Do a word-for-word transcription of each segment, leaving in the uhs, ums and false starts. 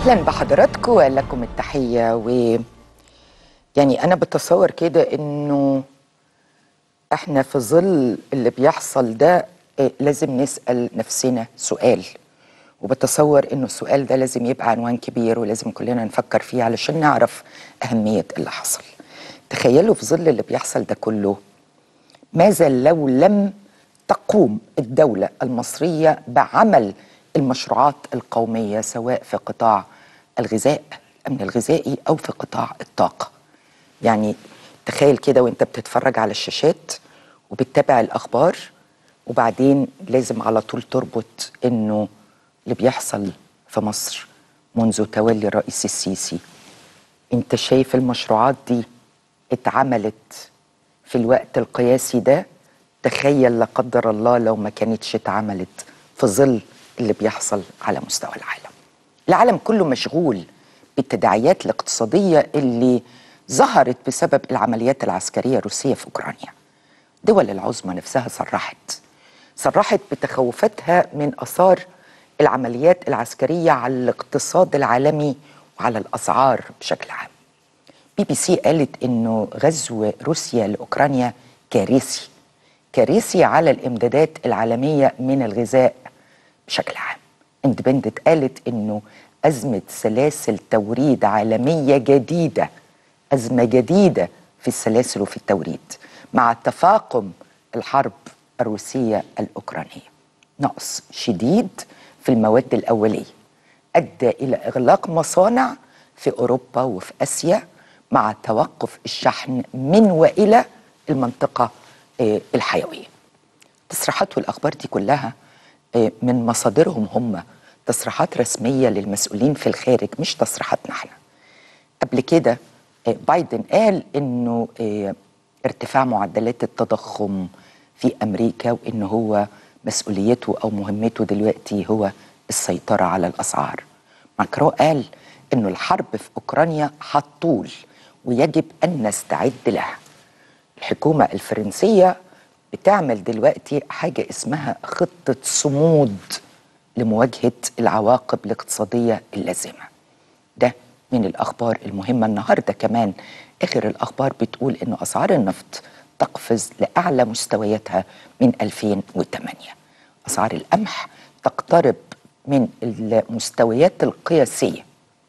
أهلا بحضراتكم ولكم التحية. و يعني أنا بتصور كده إنه إحنا في ظل اللي بيحصل ده إيه، لازم نسأل نفسنا سؤال، وبتصور إنه السؤال ده لازم يبقى عنوان كبير ولازم كلنا نفكر فيه علشان نعرف أهمية اللي حصل. تخيلوا في ظل اللي بيحصل ده كله، ماذا لو لم تقوم الدولة المصرية بعمل المشروعات القومية سواء في قطاع الغذاء، الأمن الغذائي، أو في قطاع الطاقة؟ يعني تخيل كده وانت بتتفرج على الشاشات وبتتابع الأخبار، وبعدين لازم على طول تربط إنه اللي بيحصل في مصر منذ تولي الرئيس السيسي. انت شايف المشروعات دي اتعملت في الوقت القياسي ده؟ تخيل لا قدر الله لو ما كانتش اتعملت في ظل اللي بيحصل على مستوى العالم. العالم كله مشغول بالتداعيات الاقتصادية اللي ظهرت بسبب العمليات العسكرية الروسية في أوكرانيا. دول العظمى نفسها صرحت صرحت بتخوفاتها من آثار العمليات العسكرية على الاقتصاد العالمي وعلى الأسعار بشكل عام. بي بي سي قالت إنه غزو روسيا لأوكرانيا كارثي كارثي على الإمدادات العالمية من الغذاء بشكل عام. اندبندنت قالت إنه أزمة سلاسل توريد عالمية جديدة، أزمة جديدة في السلاسل وفي التوريد مع تفاقم الحرب الروسية الأوكرانية. نقص شديد في المواد الأولية أدى إلى إغلاق مصانع في أوروبا وفي آسيا مع توقف الشحن من وإلى المنطقة الحيوية. تصريحات والأخبار دي كلها من مصادرهم هم، تصريحات رسمية للمسؤولين في الخارج، مش تصريحاتنا احنا. قبل كده بايدن قال إنه ارتفاع معدلات التضخم في أمريكا وإن هو مسؤوليته أو مهمته دلوقتي هو السيطرة على الأسعار. ماكرون قال إنه الحرب في أوكرانيا هتطول ويجب أن نستعد لها. الحكومة الفرنسية بتعمل دلوقتي حاجة اسمها خطة صمود لمواجهة العواقب الاقتصادية اللازمة. ده من الأخبار المهمة. النهاردة كمان آخر الأخبار بتقول إنه أسعار النفط تقفز لأعلى مستوياتها من ألفين وثمانية. أسعار القمح تقترب من المستويات القياسية.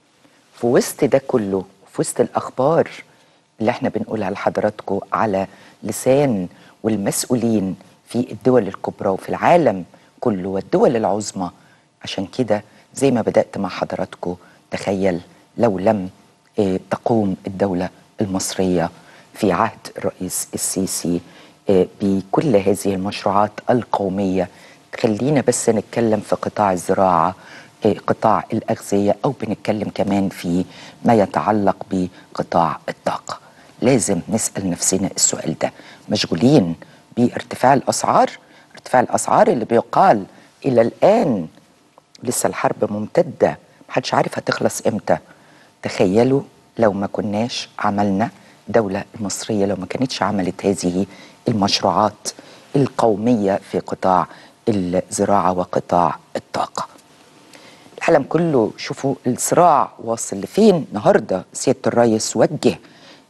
في وسط ده كله، في وسط الأخبار اللي احنا بنقولها لحضراتكم على لسان والمسؤولين في الدول الكبرى وفي العالم كله والدول العظمى، عشان كده زي ما بدأت مع حضراتكم، تخيل لو لم اه تقوم الدولة المصرية في عهد الرئيس السيسي اه بكل هذه المشروعات القومية. خلينا بس نتكلم في قطاع الزراعة، اه قطاع الأغذية، أو بنتكلم كمان في ما يتعلق بقطاع الطاقة. لازم نسأل نفسنا السؤال ده. مشغولين بارتفاع الأسعار، ارتفاع الأسعار اللي بيقال إلى الآن لسه الحرب ممتدة، محدش عارف هتخلص إمتى. تخيلوا لو ما كناش عملنا، الدولة المصرية لو ما كانتش عملت هذه المشروعات القومية في قطاع الزراعة وقطاع الطاقة. العالم كله شوفوا الصراع واصل لفين. النهارده سيادة الرئيس وجه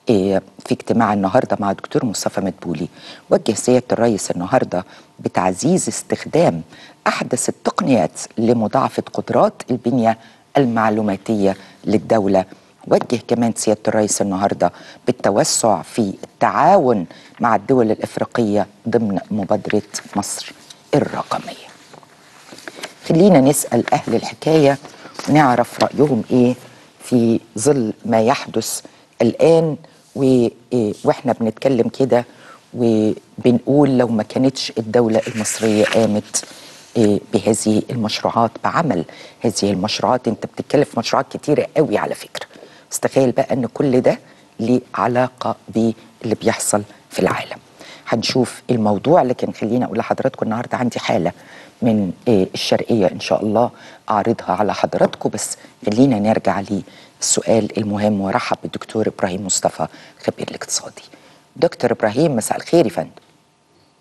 في اجتماع النهارده مع الدكتور مصطفى مدبولي، وجه سيادة الرئيس النهارده بتعزيز استخدام أحدث التقنيات لمضاعفة قدرات البنية المعلوماتية للدولة. وجه كمان سيادة الرئيس النهارده بالتوسع في التعاون مع الدول الإفريقية ضمن مبادرة مصر الرقمية. خلينا نسأل أهل الحكاية ونعرف رأيهم إيه في ظل ما يحدث الآن. واحنا بنتكلم كده وبنقول لو ما كانتش الدولة المصرية قامت بهذه المشروعات، بعمل هذه المشروعات. انت بتتكلم في مشروعات كتيرة قوي على فكرة، بس تخيل بقى ان كل ده ليه علاقة باللي بيحصل في العالم. هنشوف الموضوع، لكن خلينا اقول لحضراتكم النهارده عندي حالة من الشرقية ان شاء الله اعرضها على حضراتكم. بس خلينا نرجع للسؤال المهم وارحب بالدكتور ابراهيم مصطفى خبير الاقتصادي. دكتور ابراهيم، مساء الخير يا فندم.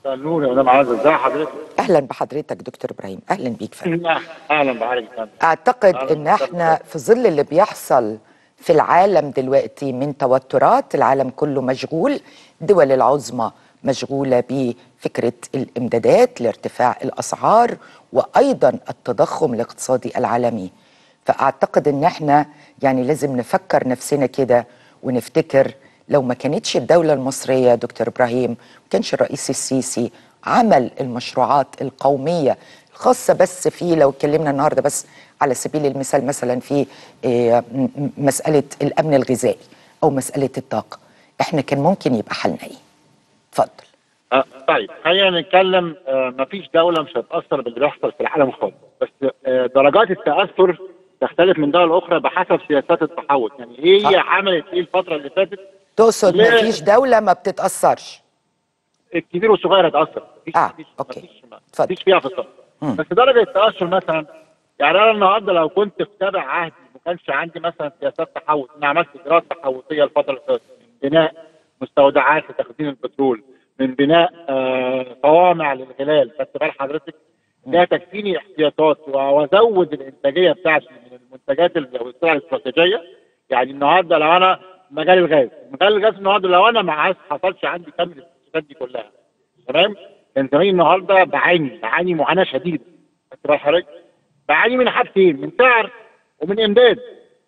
مساء النور يا مدام عزه، ازي حضرتك؟ اهلا بحضرتك دكتور ابراهيم، اهلا بيك فندم. اهلا بحضرتك يا فندم. اعتقد أهلاً ان احنا بحضرتك. في ظل اللي بيحصل في العالم دلوقتي من توترات، العالم كله مشغول، الدول العظمى مشغولة بفكرة الامدادات لارتفاع الاسعار وايضا التضخم الاقتصادي العالمي. فاعتقد ان احنا يعني لازم نفكر نفسنا كده ونفتكر لو ما كانتش الدولة المصرية دكتور ابراهيم، ما كانش الرئيس السيسي عمل المشروعات القومية الخاصة بس في، لو اتكلمنا النهاردة بس على سبيل المثال مثلا في إيه، م- م- مسألة الأمن الغذائي أو مسألة الطاقة، احنا كان ممكن يبقى حلنا ايه؟ اتفضل. أه طيب خلينا نتكلم. أه مفيش دوله مش هتتاثر باللي بيحصل في العالم خالص، بس أه درجات التاثر تختلف من دوله لاخرى بحسب سياسات التحول. يعني هي آه. عملت ايه الفتره اللي فاتت؟ تقصد ما فيش دولة ما بتتأثرش؟ الكبير والصغير هيتاثر، مفيش اه مفيش اوكي مفيش اتفضل. مفيش فيها فصل. مم. بس درجه التاثر مثلا، يعني انا النهارده لو كنت في سابع عهدي ما كانش عندي مثلا سياسات تحول، انا عملت دراسه تحوطيه الفتره اللي فاتت من بناء مستودعات لتخزين البترول، من بناء آه صوامع للغلال، خدت بال حضرتك؟ ده تكفيني احتياطات وازود الانتاجيه بتاعتي من المنتجات ال- والسلع الاستراتيجيه. يعني النهارده لو انا مجال الغاز، مجال الغاز النهارده لو انا ما حصلش عندي كم الاستثمارات دي كلها، تمام؟ كان زماني النهارده بعاني بعاني معاناه شديده. خدت بال حضرتك؟ بعاني من حاجتين، من سعر ومن امداد.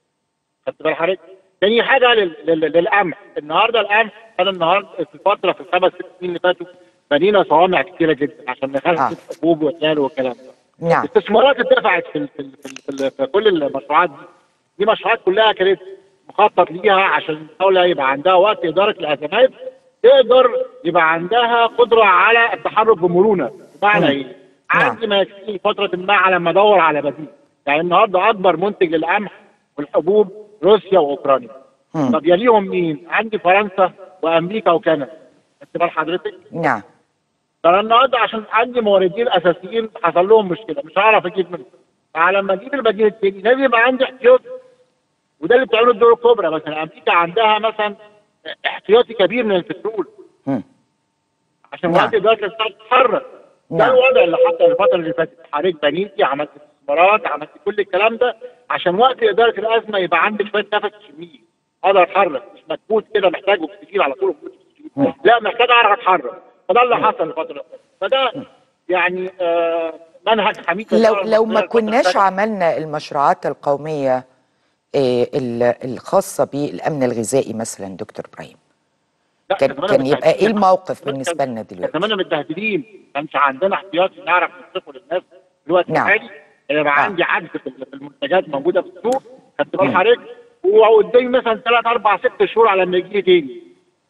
خدت بال حضرتك؟ تاني حاجه لل- لل- للقمح، النهارده القمح انا النهارده في الفتره في الخمس ست سنين اللي فاتوا بنينا صوامع كتيره جدا عشان اه نخزن حبوب وسائل والكلام ده. نعم. الاستثمارات اتدفعت في ال- في ال- في, ال- في, ال- في كل المشروعات دي. دي مشروعات كلها كانت مخطط ليها عشان الدوله يبقى عندها وقت اداره الازمات، تقدر يبقى عندها قدره على التحرك بمرونه. بمعنى مم. ايه؟ نعم. عندي ما يكفيني فتره ما على ما ادور على بديل. يعني النهارده اكبر منتج للقمح والحبوب روسيا واوكرانيا. مم. طب يليهم مين؟ عندي فرنسا وامريكا وكندا. خدت بال حضرتك؟ نعم. فانا النهارده عشان عندي موردين اساسيين حصل لهم مشكله، مش هعرف اجيب منهم. فعلى ما اجيب البديل التاني لازم يبقى عندي احتياطي. وده اللي بتعمله الدول الكبرى، مثلا امريكا عندها مثلا احتياطي كبير من البترول مم. عشان نعم. وقت الدول كانت تتحرك. ده نعم. الوضع اللي حصل الفتره اللي فاتت. حضرتك بنيتي، عملت استثمارات، عملت كل الكلام ده عشان وقت اداره الازمه يبقى عندك شويه نفس تشميه، اقدر اتحرك، مش مكبوت كده محتاج اكسجين على طول. مم. لا، محتاج اعرف اتحرك. فده اللي حصل الفتره اللي فاتت. فده يعني آه منهج حميد لو للدوله لو ما المصريه الفتره اللي كناش فاتت. عملنا المشروعات القومية إيه، ال- الخاصة بالأمن الغذائي مثلا دكتور إبراهيم، لا، كان كان زماننا كان يبقى ايه متبهدلين. الموقف كان بالنسبة لنا كان دلوقتي؟ زماننا متبهدلين، ما كانش عندنا احتياطي نعرف نصرفه للناس في الوقت نعم. الحالي. يبقى اه عندي عجز في في المنتجات موجوده في السوق. خدت بال مم. حضرتك؟ وقدامي مثلا ثلاث اربع ست شهور على ما يجي لي تاني.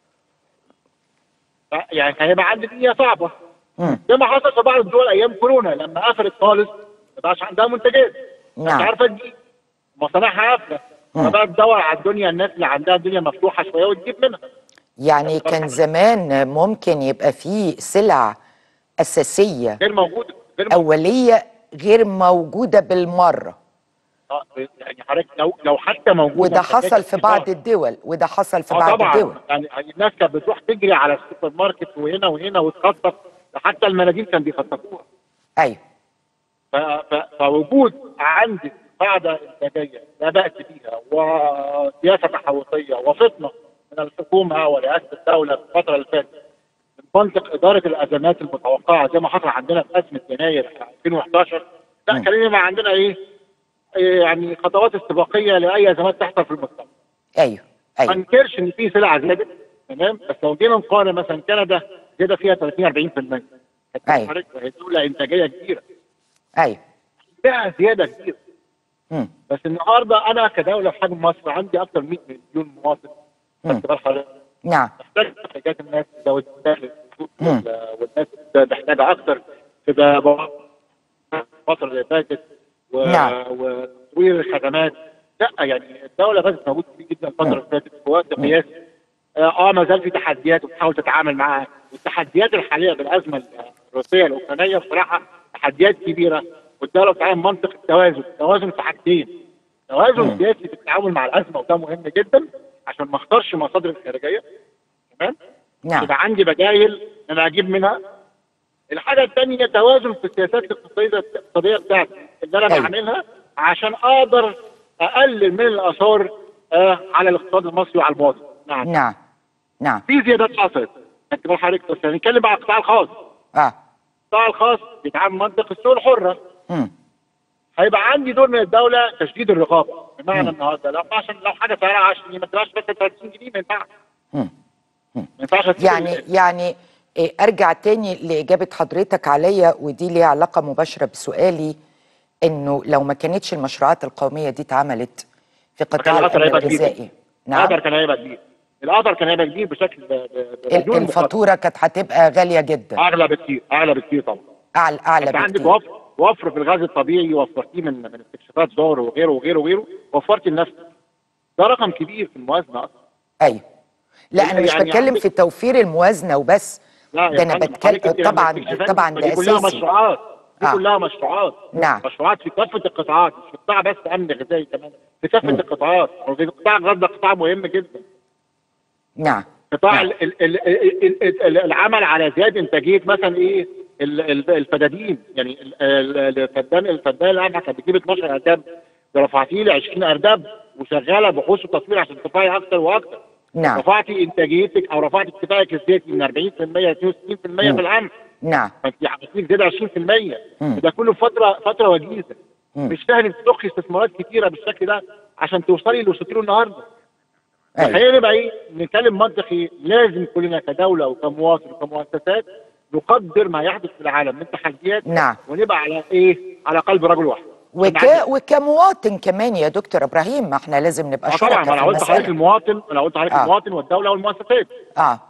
ف- يعني هيبقى عندي دنيا صعبه. مم. زي ما حصل في بعض الدول ايام كورونا لما قفلت خالص، ما بقاش عندها منتجات، مش نعم. عارفه تجيب، مصانعها قافله، مم. فبقى تدور على الدنيا، الناس اللي عندها الدنيا مفتوحه شويه وتجيب منها. يعني كان زمان ممكن يبقى فيه سلع أساسية غير موجوده، غير موجوده. أولية غير موجودة بالمرة، اه يعني حضرتك لو لو حتى موجوده وده مش هتلاقي حصل في بعض كتير. الدول وده حصل في اه بعض الدول. طبعا، يعني الناس كانت بتروح تجري على السوبر ماركت وهنا وهنا وتخطط، حتى المناديل كان بيخططوها. أيوه. ف- ف- فوجود عندي قاعده انتاجيه لا باس بيها وسياسه تحوطيه وفطنه من الحكومه ورئاسه الدوله في الفتره اللي فاتت من منطق اداره الازمات المتوقعه زي ما حصل عندنا في ازمه يناير ألفين وحداشر. لا، مم. كان يبقى عندنا ايه؟ إيه يعني خطوات استباقيه لاي ازمات تحصل في المستقبل. أيوه. ما أيوه. انكرش ان في سلع زادت، تمام، بس لو جينا نقارن مثلا كندا زياده فيها ثلاثين أربعين في المية. أيوه. وهي دوله انتاجيه كبيره، أيوه. فيها زياده كبيره. مم. بس النهارده انا كدوله في حجم مصر عندي اكثر من مئة مليون مواطن. مم. خدت بال حضرتك؟ نعم. محتاج احتياجات الناس تزود الدخل مم. والناس محتاجه اكثر في بقى الفتره اللي فاتت و... نعم. وتطوير الخدمات. لا يعني الدوله بس موجود كتير جدا الفتره مم. اللي فاتت في وقت مم. قياسي. اه ما زال في تحديات وبتحاول تتعامل معاها. والتحديات الحاليه بالازمه الروسيه الاوكرانيه بصراحه تحديات كبيره، والدوله بتعمل منطق التوازن، التوازن في حاجتين. توازن مم. سياسي في التعامل مع الازمه وده مهم جدا عشان ما اختارش مصادر الخارجيه، تمام؟ نعم. يبقى عندي بدايل ان انا اجيب منها الحاجه الثانيه توازن في السياسات الاقتصاديه الاقتصاديه بتاعتي اللي انا أيوة. بعملها عشان اقدر اقلل من الاثار آه على الاقتصاد المصري وعلى المواطن. نعم نعم نعم في زيادات حصلت. انت بقول حضرتك بس هنتكلم بقى على القطاع الخاص. اه القطاع الخاص بيتعامل منطق السوق الحره. امم هيبقى عندي دور من الدوله تشديد الرقابه، بمعنى مم. النهارده لو عشان لو حاجه سعرها عشرة جنيه ما تبقاش بس ثلاثين جنيه، ما ينفعش. مم. ما ينفعش أسيب يعني ال- يعني إيه، ارجع تاني لاجابه حضرتك عليا، ودي ليها علاقه مباشره بسؤالي، انه لو ما كانتش المشروعات القوميه دي اتعملت في كان قطاع الاثر الامن هيبقى كبير. الغذائي، نعم، الاثر كان هيبقى كبير. الاثر كان هيبقى كبير بشكل ب- ب- ال- بدون مقارنه. الفاتوره كانت هتبقى غاليه جدا، اعلى بكتير، اعلى بكتير طبعا. اعلى اعلى انت عندك بكتير. وفر وفر في الغاز الطبيعي، وفرتيه من من استكشافات زهر وغيره وغيره وغيره، وفرتي لنفسك. ده رقم كبير في الموازنه اصلا. ايوه، لا انا مش يعني بتكلم عندك في توفير الموازنه وبس، لا ده يا انا فندم بتكلم حضرتك انت لما طبعا الاستكشافات طبعا دي ده كلها اساسي. مشروعات. دي آه. كلها مشروعات. نعم. مشروعات في كافه القطاعات، مش في قطاع بس امن غذائي، كمان في كافه مم. القطاعات. وفي قطاع الغاز ده قطاع مهم جدا. نعم قطاع نعم. ال- ال- ال- ال- ال- ال- العمل على زياده انتاجيه مثلا ايه ال- ال- الفدادين. يعني ال- ال- الفدان الفدان القمح كانت بتجيب اتناشر ارداب، رفعتيه ل عشرين ارداب وشغاله بحوث وتصوير عشان ترفعي اكتر واكتر. نعم رفعتي انتاجيتك او رفعتي اكتفائك الذاتي من أربعين في المية ل اثنين وستين في المية في القمح. نعم فانت عملتي زياده عشرين في المية. مم. ده كله في فتره فتره وجيزه. مم. مش سهل تضخي استثمارات كتيره بالشكل ده عشان توصلي اللي وصلتي له النهارده. أيوة. خلينا نبقى ايه نتكلم منطقي. لازم كلنا كدوله وكمواطن وكمؤسسات نقدر ما يحدث في العالم من تحديات، نعم. ونبقى على ايه على قلب رجل واحد. وك... وكمواطن كمان يا دكتور ابراهيم، ما احنا لازم نبقى آه شركاء طبعا، في ما انا قلت لحضرتك المسألة. المواطن، انا قلت لحضرتك آه. المواطن والدوله والمؤسسات. اه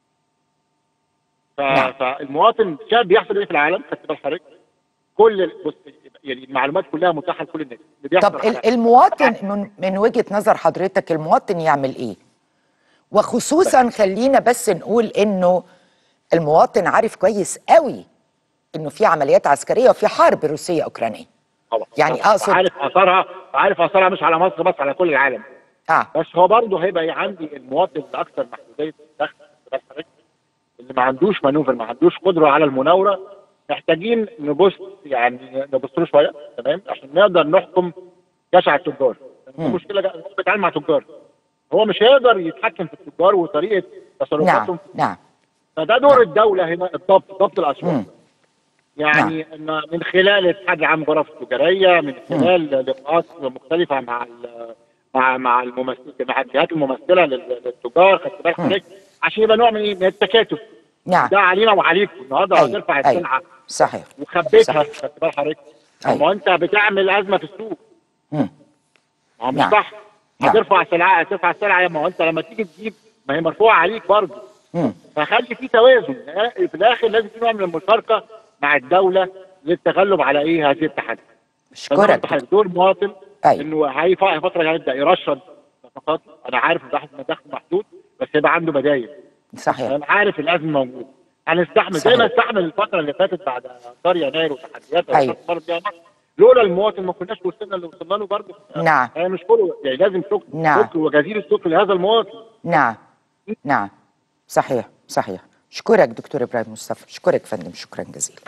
ف... نعم. فالمواطن شايف بيحصل ايه في العالم. خدت بال حضرتك كل ال- بص يعني المعلومات كلها متاحه لكل الناس اللي بيحصل. طب ال- المواطن من, من وجهة نظر حضرتك المواطن يعمل ايه؟ وخصوصا خلينا بس نقول انه المواطن عارف كويس قوي انه في عمليات عسكرية وفي حرب روسية اوكرانية. طبعا يعني طبعاً. اقصد عارف اثارها، عارف اثارها مش على مصر بس، على كل العالم. اه بس هو برضه هيبقى إيه عندي المواطن الاكثر محدوديه الدخل اللي ما عندوش مانوفر، ما عندوش قدره على المناوره. محتاجين نبص يعني نبص له شويه، تمام، عشان نقدر نحكم جشع التجار. مم. المشكله هو بيتعامل مع تجار، هو مش هيقدر يتحكم في التجار وطريقه تصرفاتهم. نعم نعم فده دور الدوله هنا، الضبط، ضبط الاسواق. مم. يعني إن من خلال الاتحاد العام للغرف التجاريه، من خلال لقاءات مختلفه مع ال- مع مع الممثل مع الجهات الممثله لل- للتجار. خدت بال حضرتك عشان يبقى نوع من ايه من التكاتف. نعم ده علينا وعليكم النهارده. لو أيوة. هترفع أيوة. السلعه صحيح وخبيتها، صحيح. خدت بال حضرتك، أيوة. ما انت بتعمل ازمه في السوق. مم. ما هو مش نعم. صح. نعم. هترفع سلعه، هترفع السلعه، ما هو انت لما تيجي تجيب ما هي مرفوعه عليك برضه. مم. فخلي في توازن في الاخر. لازم في نوع من المشاركه مع الدوله للتغلب على ايه هذه التحدي. اشكرك فده دور مواطن. أيوة. انه هي فتره هيبدا يرشد نفقات. انا عارف ان ده دخل محدود، بس يبقى عنده بدايل. صحيح انا عارف الازمه موجوده، هنستحمل زي ما استحمل الفتره اللي فاتت بعد اثار يناير وتحديات أيوة. لولا المواطن ما كناش وصلنا اللي وصلنا له برضه. نعم. هي مش كله يعني لازم شكر. نعم. شكر وجزيل الشكر لهذا المواطن. نعم نعم صحيح صحيح. اشكرك دكتور ابراهيم مصطفى، اشكرك فندم، شكرا جزيلا.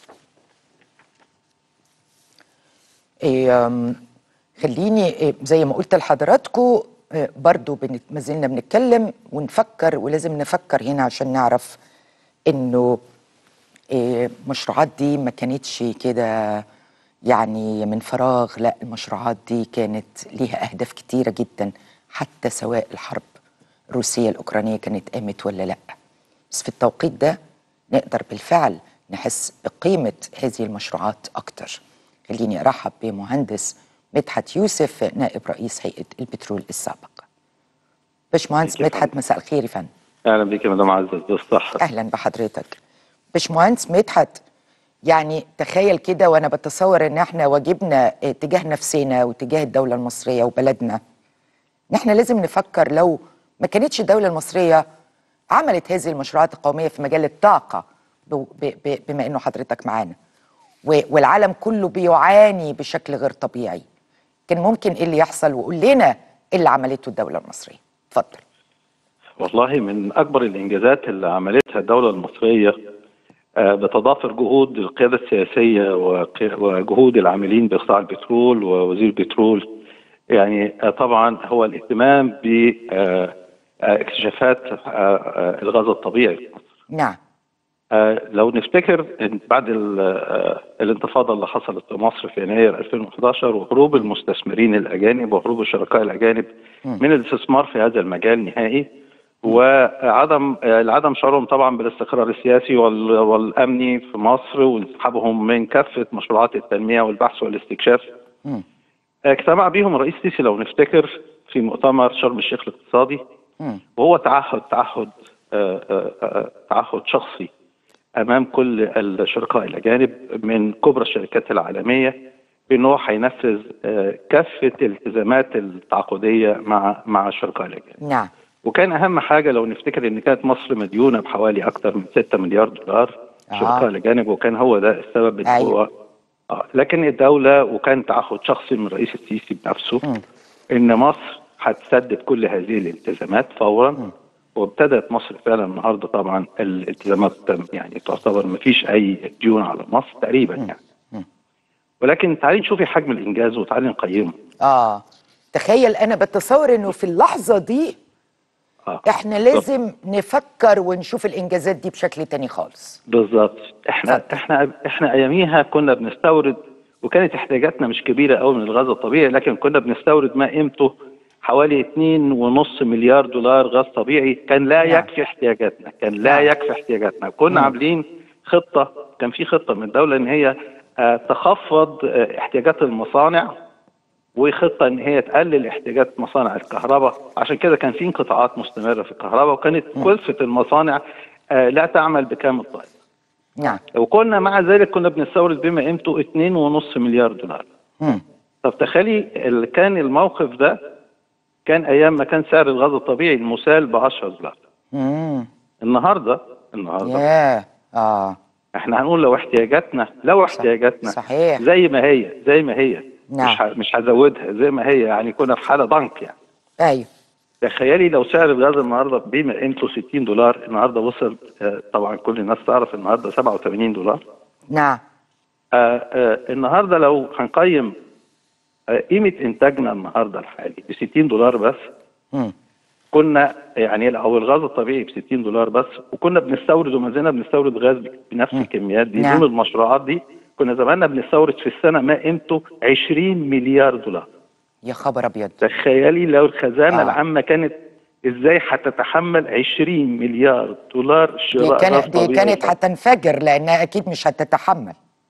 إيه أم، خليني إيه زي ما قلت لحضراتكم إيه برضو بنت- ما زلنا بنتكلم ونفكر، ولازم نفكر هنا عشان نعرف انه إيه المشروعات دي ما كانتش كده يعني من فراغ، لا المشروعات دي كانت ليها اهداف كتيرة جدا، حتى سواء الحرب الروسية الأوكرانية كانت قامت ولا لا. بس في التوقيت ده نقدر بالفعل نحس بقيمة هذه المشروعات أكتر. خليني أرحب بمهندس مدحت يوسف نائب رئيس هيئة البترول السابق. باشمهندس مدحت، مساء الخير يا فندم. اهلا بيك يا مدام عزة، بالصحة. أهلا بحضرتك. باشمهندس مدحت، يعني تخيل كده وأنا بتصور إن احنا واجبنا تجاه نفسنا وتجاه الدولة المصرية وبلدنا، إن احنا لازم نفكر لو ما كانتش الدولة المصرية عملت هذه المشروعات القومية في مجال الطاقة، ب- ب- بما إنه حضرتك معانا والعالم كله بيعاني بشكل غير طبيعي، كان ممكن إيه اللي يحصل؟ وقول لنا إيه اللي عملته الدولة المصرية. اتفضل. والله من أكبر الإنجازات اللي عملتها الدولة المصرية بتضافر جهود القيادة السياسية وجهود العاملين بقطاع البترول ووزير البترول. يعني طبعا هو الاهتمام باكتشافات الغاز الطبيعي. نعم. لو نفتكر بعد الانتفاضة اللي حصلت في مصر في يناير ألفين وأحد عشر وهروب المستثمرين الأجانب وهروب الشركاء الأجانب من الاستثمار في هذا المجال نهائي، وعدم العدم شعورهم طبعا بالاستقرار السياسي والامني في مصر وانسحابهم من كافه مشروعات التنميه والبحث والاستكشاف، م. اجتمع بهم الرئيس السيسي لو نفتكر في مؤتمر شرم الشيخ الاقتصادي، م. وهو تعهد تعهد تعهد شخصي امام كل الشركاء الاجانب من كبرى الشركات العالميه بانه هو هينفذ كافه الالتزامات التعاقديه مع مع الشركاء الاجانب. نعم. وكان اهم حاجه لو نفتكر ان كانت مصر مديونه بحوالي اكثر من ستة مليار دولار شركاء آه. الاجانب، وكان هو ده السبب اللي أيوه. هو آه. لكن الدوله وكان تعهد شخصي من الرئيس السيسي بنفسه م. ان مصر هتسدد كل هذه الالتزامات فورا، م. وابتدت مصر فعلا النهارده طبعا الالتزامات يعني تعتبر ما فيش اي ديون على مصر تقريبا م. يعني م. ولكن تعالي نشوفي حجم الانجاز وتعالي نقيمه. اه تخيل انا بتصور انه في اللحظه دي آه. احنا لازم بالضبط. نفكر ونشوف الانجازات دي بشكل تاني خالص. بالظبط. احنا فكر. احنا احنا اياميها كنا بنستورد وكانت احتياجاتنا مش كبيره قوي من الغاز الطبيعي، لكن كنا بنستورد ما قيمته حوالي اتنين ونص مليار دولار غاز طبيعي، كان لا نعم. يكفي احتياجاتنا، كان لا نعم. يكفي احتياجاتنا. كنا م. عاملين خطه، كان في خطه من الدوله ان هي اه تخفض اه احتياجات المصانع، وخطه ان هي تقلل احتياجات مصانع الكهرباء، عشان كده كان في انقطاعات مستمره في الكهرباء، وكانت كلفه المصانع آه لا تعمل بكامل طاقتها. نعم. وكنا مع ذلك كنا بنستورد بما قيمته اتنين ونص مليار دولار. مم. طب تخيلي كان الموقف ده كان ايام ما كان سعر الغاز الطبيعي المسال ب عشرة دولار. امم النهارده النهارده ياه اه احنا هنقول لو احتياجاتنا لو احتياجاتنا صحيح زي ما هي زي ما هي نعم. مش ه... مش هزودها زي ما هي، يعني كنا في حاله ضنك يعني. ايوه. تخيلي لو سعر الغاز النهارده بما قيمته ستين دولار، النهارده وصل آه طبعا كل الناس تعرف النهارده سبعة وثمانين دولار. نعم. آه آه النهارده لو هنقيم آه قيمه انتاجنا النهارده الحالي ب ستين دولار بس، م. كنا يعني او الغاز الطبيعي ب ستين دولار بس، وكنا بنستورد وما زلنا بنستورد غاز بنفس م. الكميات دي نعم. دون المشروعات دي، كنا زماننا بنستورد في السنه ما قيمته عشرين مليار دولار. يا خبر ابيض. تخيلي لو الخزانه آه. العامه كانت ازاي هتتحمل عشرين مليار دولار شراء دي, كان دي كانت هتنفجر لانها اكيد مش هتتحمل.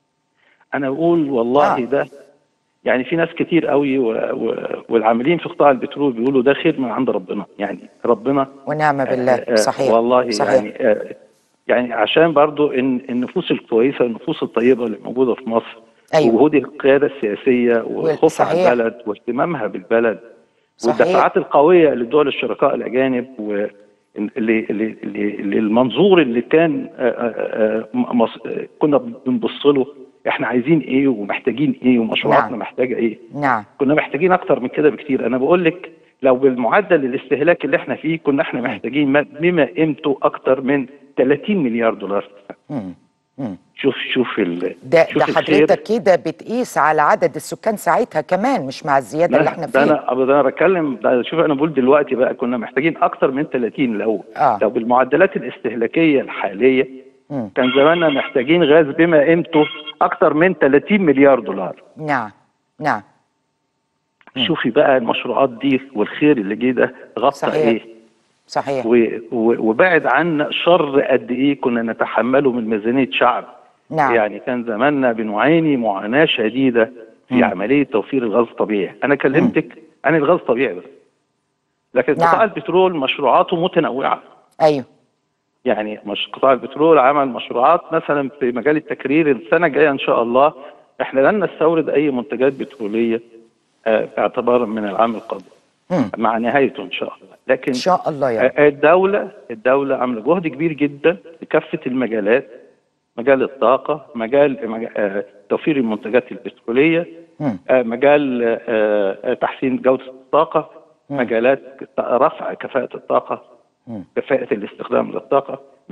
انا بقول والله آه. ده يعني في ناس كتير قوي و... و... والعاملين في قطاع البترول بيقولوا ده خير من عند ربنا، يعني ربنا ونعم بالله. آه صحيح والله صحيح. يعني آه يعني عشان برضو ان النفوس الكويسه النفوس الطيبه اللي موجوده في مصر، أيوة. وجهود القياده السياسيه وخوفها على البلد واهتمامها بالبلد، والدفعات القويه للدول الشركاء الاجانب، واللي اللي اللي المنظور اللي كان آآ آآ كنا بنبص له احنا عايزين ايه ومحتاجين ايه ومشروعاتنا نعم. محتاجه ايه. نعم. كنا محتاجين اكتر من كده بكتير. انا بقول لك لو بالمعدل الاستهلاك اللي احنا فيه كنا احنا محتاجين بما قيمته اكتر من ثلاثين مليار دولار. امم امم شوف شوف ال ده شوف ده حضرتك كده بتقيس على عدد السكان ساعتها كمان، مش مع الزياده اللي احنا فيها. ده انا ده انا بتكلم ده. شوف انا بقول دلوقتي بقى كنا محتاجين اكتر من ثلاثين لو آه. لو بالمعدلات الاستهلاكيه الحاليه مم. كان زماننا محتاجين غاز بما قيمته اكتر من ثلاثين مليار دولار. نعم نعم. شوفي بقى المشروعات دي والخير اللي جه ده غطى ايه. صحيح. وبعد عن شر قد ايه كنا نتحمله من ميزانيه شعب. نعم. يعني كان زماننا بنعاني معاناه شديده في م. عمليه توفير الغاز الطبيعي. انا كلمتك م. عن الغاز الطبيعي بس، لكن نعم. قطاع البترول مشروعاته متنوعه. ايوه. يعني مش قطاع البترول عمل مشروعات مثلا في مجال التكرير. السنه الجايه ان شاء الله احنا لن نستورد اي منتجات بتروليه اه اعتبارا من العام القادم مع نهايته ان شاء الله. لكن ان شاء الله يعني اه الدوله الدوله عامله جهد كبير جدا بكافه المجالات، مجال الطاقه، مجال, مجال اه توفير المنتجات البتروليه، اه مجال اه تحسين جوده الطاقه، م. مجالات رفع كفاءه الطاقه، م. كفاءه الاستخدام للطاقه،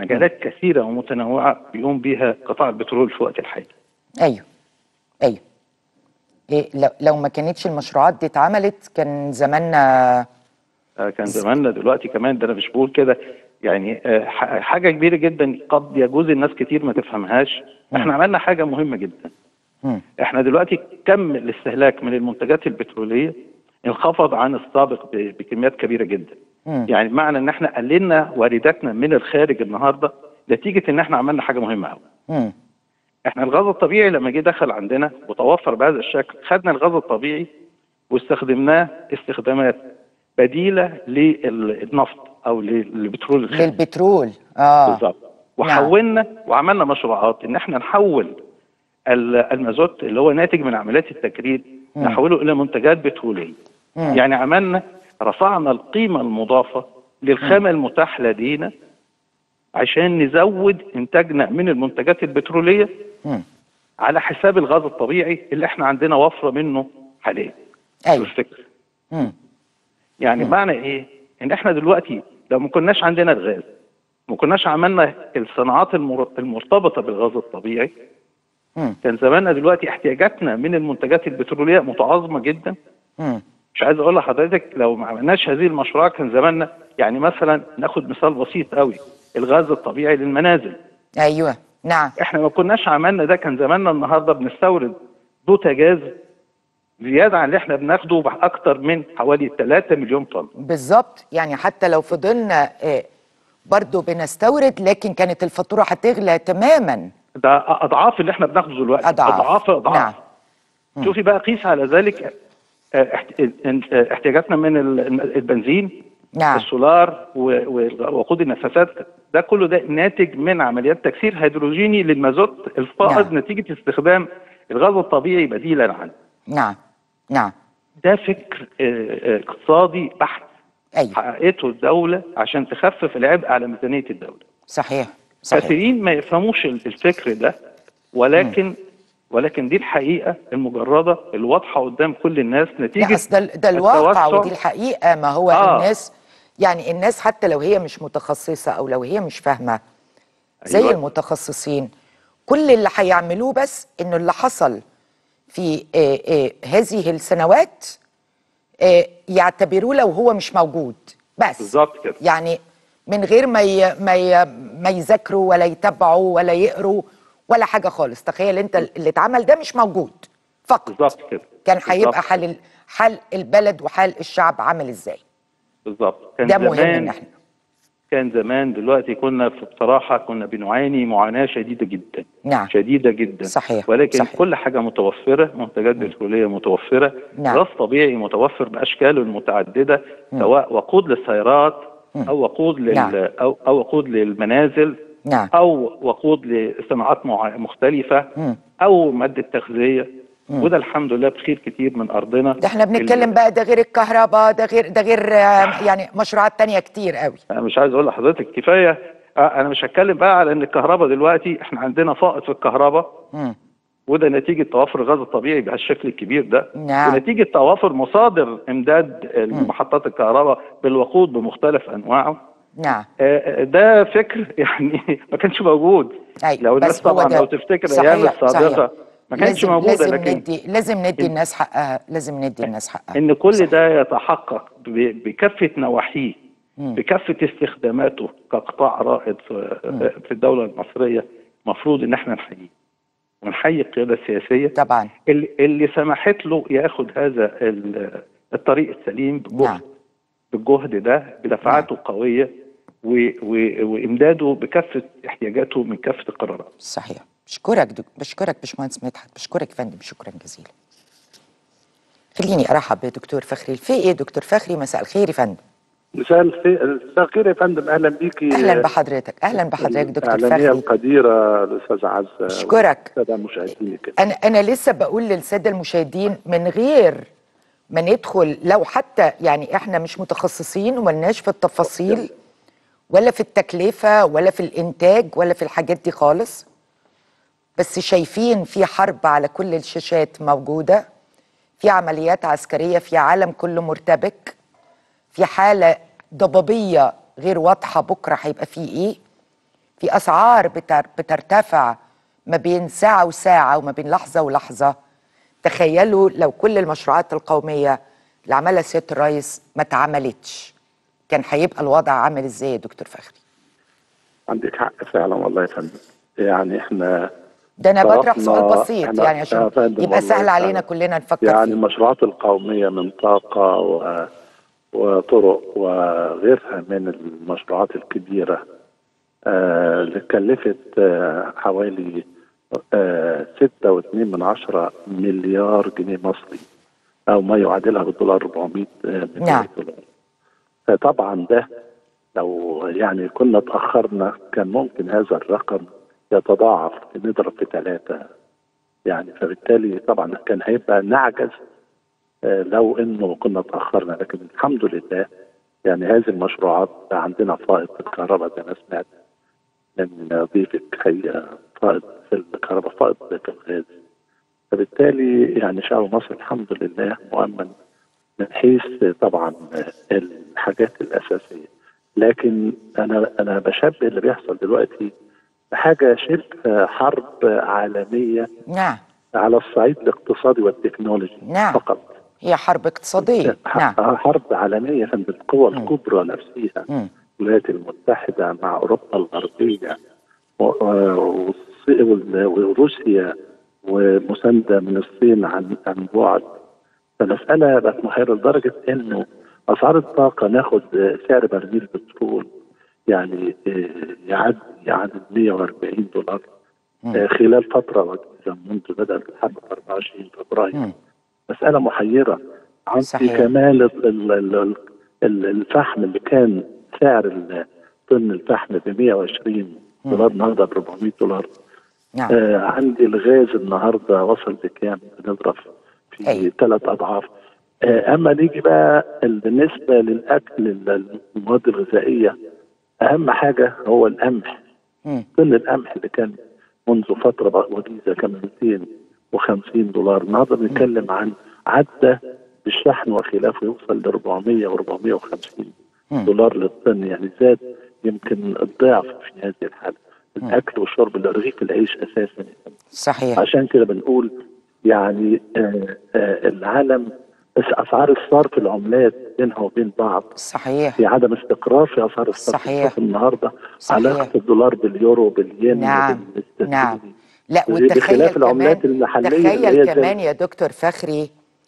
مجالات كثيره ومتنوعه بيقوم بها قطاع البترول في وقت الحالي. ايوه ايوه. إيه لو لو ما كانتش المشروعات دي اتعملت كان زماننا كان زماننا دلوقتي كمان، ده انا مش بقول كده يعني، حاجه كبيره جدا قد يجوز الناس كتير ما تفهمهاش. احنا عملنا حاجه مهمه جدا. م. احنا دلوقتي كم الاستهلاك من المنتجات البتروليه انخفض عن السابق بكميات كبيره جدا. م. يعني بمعنى ان احنا قللنا وارداتنا من الخارج النهارده نتيجه ان احنا عملنا حاجه مهمه قوي. احنا الغاز الطبيعي لما جه دخل عندنا وتوفر بهذا الشكل، خدنا الغاز الطبيعي واستخدمناه استخدامات بديله للنفط او للبترول الخام. للبترول اه بالظبط. وحولنا نعم. وعملنا مشروعات ان احنا نحول المازوت اللي هو ناتج من عمليات التكرير مم. نحوله الى منتجات بتروليه. مم. يعني عملنا رفعنا القيمه المضافه للخامه المتاح لدينا عشان نزود انتاجنا من المنتجات البتروليه مم. على حساب الغاز الطبيعي اللي احنا عندنا وفره منه حاليا. ايوه الفكره. يعني معنى ايه؟ ان احنا دلوقتي لو ما كناش عندنا الغاز، ما كناش عملنا الصناعات المرتبطه بالغاز الطبيعي، مم. كان زماننا دلوقتي احتياجاتنا من المنتجات البتروليه متعاظمه جدا. مم. مش عايز اقول لحضرتك لو ما عملناش هذه المشروعات كان زماننا، يعني مثلا ناخد مثال بسيط قوي، الغاز الطبيعي للمنازل. ايوه نعم. احنا ما كناش عملنا ده كان زماننا النهارده بنستورد بوتاجاز زياده عن اللي احنا بناخده باكثر من حوالي ثلاثة مليون طن. بالظبط. يعني حتى لو فضلنا برضه بنستورد لكن كانت الفاتوره هتغلى تماما. ده اضعاف اللي احنا بناخده دلوقتي. اضعاف اضعاف اضعاف. نعم. شوفي بقى قيس على ذلك احتياجاتنا من البنزين، نعم. السولار ووقود النفاثات، ده كله ده ناتج من عمليات تكسير هيدروجيني للمازوت الفائض، نعم. نتيجه استخدام الغاز الطبيعي بديلا عنه. نعم نعم. ده فكر اقتصادي بحت. أيوة. حققته الدوله عشان تخفف العبء على ميزانيه الدوله. صحيح صحيح. كثيرين ما يفهموش الفكر ده، ولكن م. ولكن دي الحقيقه المجرده الواضحه قدام كل الناس نتيجه لا اصل ده الواقع ودي الحقيقه. ما هو آه. الناس يعني الناس حتى لو هي مش متخصصه او لو هي مش فاهمه زي أيوة. المتخصصين، كل اللي هيعملوه بس انه اللي حصل في آه آه هذه السنوات آه يعتبروه لو هو مش موجود بس. بالظبط كده. يعني من غير ما ي ما ي ما يذاكروا ولا يتابعوا ولا يقروا ولا حاجه خالص. تخيل انت اللي اتعمل ده مش موجود فقط. بالظبط كده. كان هيبقى حال حال البلد وحال الشعب عامل ازاي؟ بالظبط. ده مهم ان احنا كان زمان دلوقتي كنا في بصراحه كنا بنعاني معاناه شديده جدا. نعم. شديده جدا. صحيح. ولكن صحيح. كل حاجه متوفره، منتجات بتروليه متوفره، نعم. غاز طبيعي متوفر باشكاله المتعدده، سواء وقود للسيارات او وقود لل نعم. او او وقود للمنازل، نعم. او وقود لصناعات مختلفه، م. او ماده تغذيه. مم. وده الحمد لله بخير كتير من ارضنا. ده احنا بنتكلم بقى ده غير الكهرباء، ده غير ده غير يعني مشروعات تانية كتير قوي. انا مش عايز اقول لحضرتك كفايه، انا مش هتكلم بقى على ان الكهرباء دلوقتي احنا عندنا فائض في الكهرباء. مم. وده نتيجه توافر الغاز الطبيعي بهالشكل الكبير ده. نعم. ونتيجه توافر مصادر امداد محطات الكهرباء بالوقود بمختلف انواعه. نعم. ده فكر يعني ما كانش موجود. أيوة. لو الناس طبعا لو تفتكر الايام السابقه ما كانش موجوده. لازم لكن ندي لازم ندي الناس حقها، لازم ندي الناس حقها. ان كل صحيح. ده يتحقق بكافه نواحيه، بكافه استخداماته كقطاع رائد في, في الدوله المصريه. مفروض ان احنا نحييه ونحيي القياده السياسيه طبعا اللي, اللي سمحت له ياخد هذا الطريق السليم بالجهد. نعم. بالجهد ده بدفعاته القويه نعم. وامداده بكافه احتياجاته من كافه القرارات. صحيح. بشكرك دك... بشكرك باشمهندس مدحت، بشكرك يا فندم، شكرا جزيلا. خليني ارحب بدكتور فخري الفقي. دكتور فخري مساء الخير يا فندم. مساء الخير يا فندم، اهلا بيكي. اهلا بحضرتك. اهلا بحضرتك دكتور فخري. الاعلاميه القديره الاستاذه عزه. اشكرك. الساده المشاهدين كده. انا انا لسه بقول للساده المشاهدين من غير ما ندخل، لو حتى يعني احنا مش متخصصين وملناش في التفاصيل ولا في التكلفه ولا في الانتاج ولا في الحاجات دي خالص، بس شايفين في حرب على كل الشاشات موجودة، في عمليات عسكرية، في عالم كله مرتبك، في حالة ضبابية غير واضحة بكرة هيبقى فيه ايه، في اسعار بتر بترتفع ما بين ساعه وساعه وما بين لحظه ولحظه. تخيلوا لو كل المشروعات القوميه اللي عملها سياده الرئيس ما اتعملتش، كان هيبقى الوضع عامل ازاي يا دكتور فخري؟ عندك حق فعلا والله يا فندم. يعني احنا ده انا بطرح سؤال صرفنا بسيط احنا يعني عشان يا فندم يبقى والله سهل علينا فعلا. كلنا نفكر يعني فيه. المشروعات القومية من طاقة و... وطرق وغيرها من المشروعات الكبيرة آه، اللي كلفت آه، حوالي آه، ستة واتنين من عشرة مليار جنيه مصري، أو ما يعادلها بالدولار أربعمائة مليار نعم. دولار. فطبعا ده لو يعني كنا تأخرنا كان ممكن هذا الرقم يتضاعف، نضرب في ثلاثة يعني. فبالتالي طبعا كان هيبقى نعجز آه، لو انه كنا تأخرنا، لكن الحمد لله يعني هذه المشروعات عندنا فائض في الكهرباء زي ما سمعت من ضيفك، هي فائض في الكهرباء، فائض في الغاز. فبالتالي يعني شعب مصر الحمد لله مؤمن من حيث طبعا الحاجات الأساسية. لكن أنا أنا بشبه اللي بيحصل دلوقتي بحاجة شبه حرب عالمية نعم على الصعيد الاقتصادي والتكنولوجي نعم فقط. هي حرب اقتصادية. نعم. حرب عالمية عند القوى الكبرى نفسها، مم. الولايات المتحدة مع أوروبا الغربية وروسيا، ومساندة من الصين عن عن بعد. فالمسألة بقت محيرة لدرجة إنه أسعار الطاقة ناخد سعر برميل بترول يعني يعدي يعدي مئة وأربعين دولار خلال فترة وجيزة منذ بدأت الحرب أربعة وعشرين فبراير. مسألة محيرة. عندي كمان الفحم اللي كان سعر طن الفحم ب مئة وعشرين دولار النهارده ب أربعمائة دولار. نعم. آه عندي الغاز النهارده وصل بكام؟ بنضرب في ثلاث اضعاف. آه اما نيجي بقى بالنسبه للاكل المواد الغذائيه، اهم حاجه هو القمح. طن القمح اللي كان منذ فتره وجيزه كان مئتين وخمسين دولار، النهارده بنتكلم عن عدى بالشحن وخلافه يوصل ل أربعمائة و أربعمائة وخمسين دولار للطن، يعني زاد يمكن الضعف في هذه الحاله. الاكل والشرب، رغيف العيش اساسا. صحيح. عشان كده بنقول يعني آآ آآ العالم بس اسعار الصرف العملات بينها وبين بعض صحيح في عدم استقرار في اسعار الصرف. صحيح النهارده صحيح. علاقه الدولار باليورو بالين نعم نعم. لا بخلاف وتخيل العملات كمان المحليه تخيل كمان يا دكتور فخري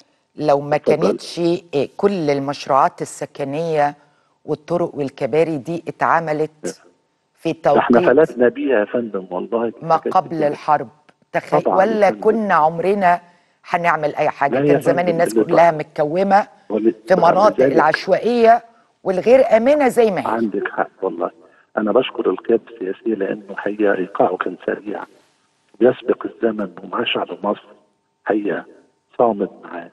لو ما كانتش كل المشروعات السكنيه والطرق والكباري دي اتعملت في توقيت احنا فلتنا بيها يا فندم والله ما قبل الحرب. تخيل ولا كنا عمرنا هنعمل اي حاجه. كان زمان الناس كلها متكومه في مناطق العشوائيه والغير امنه زي ما هي. عندك حق والله. انا بشكر القياده السياسيه لانه حقيقه ايقاعه كان سريع بيسبق الزمن، ومع شعب مصر حقيقه صامد معاه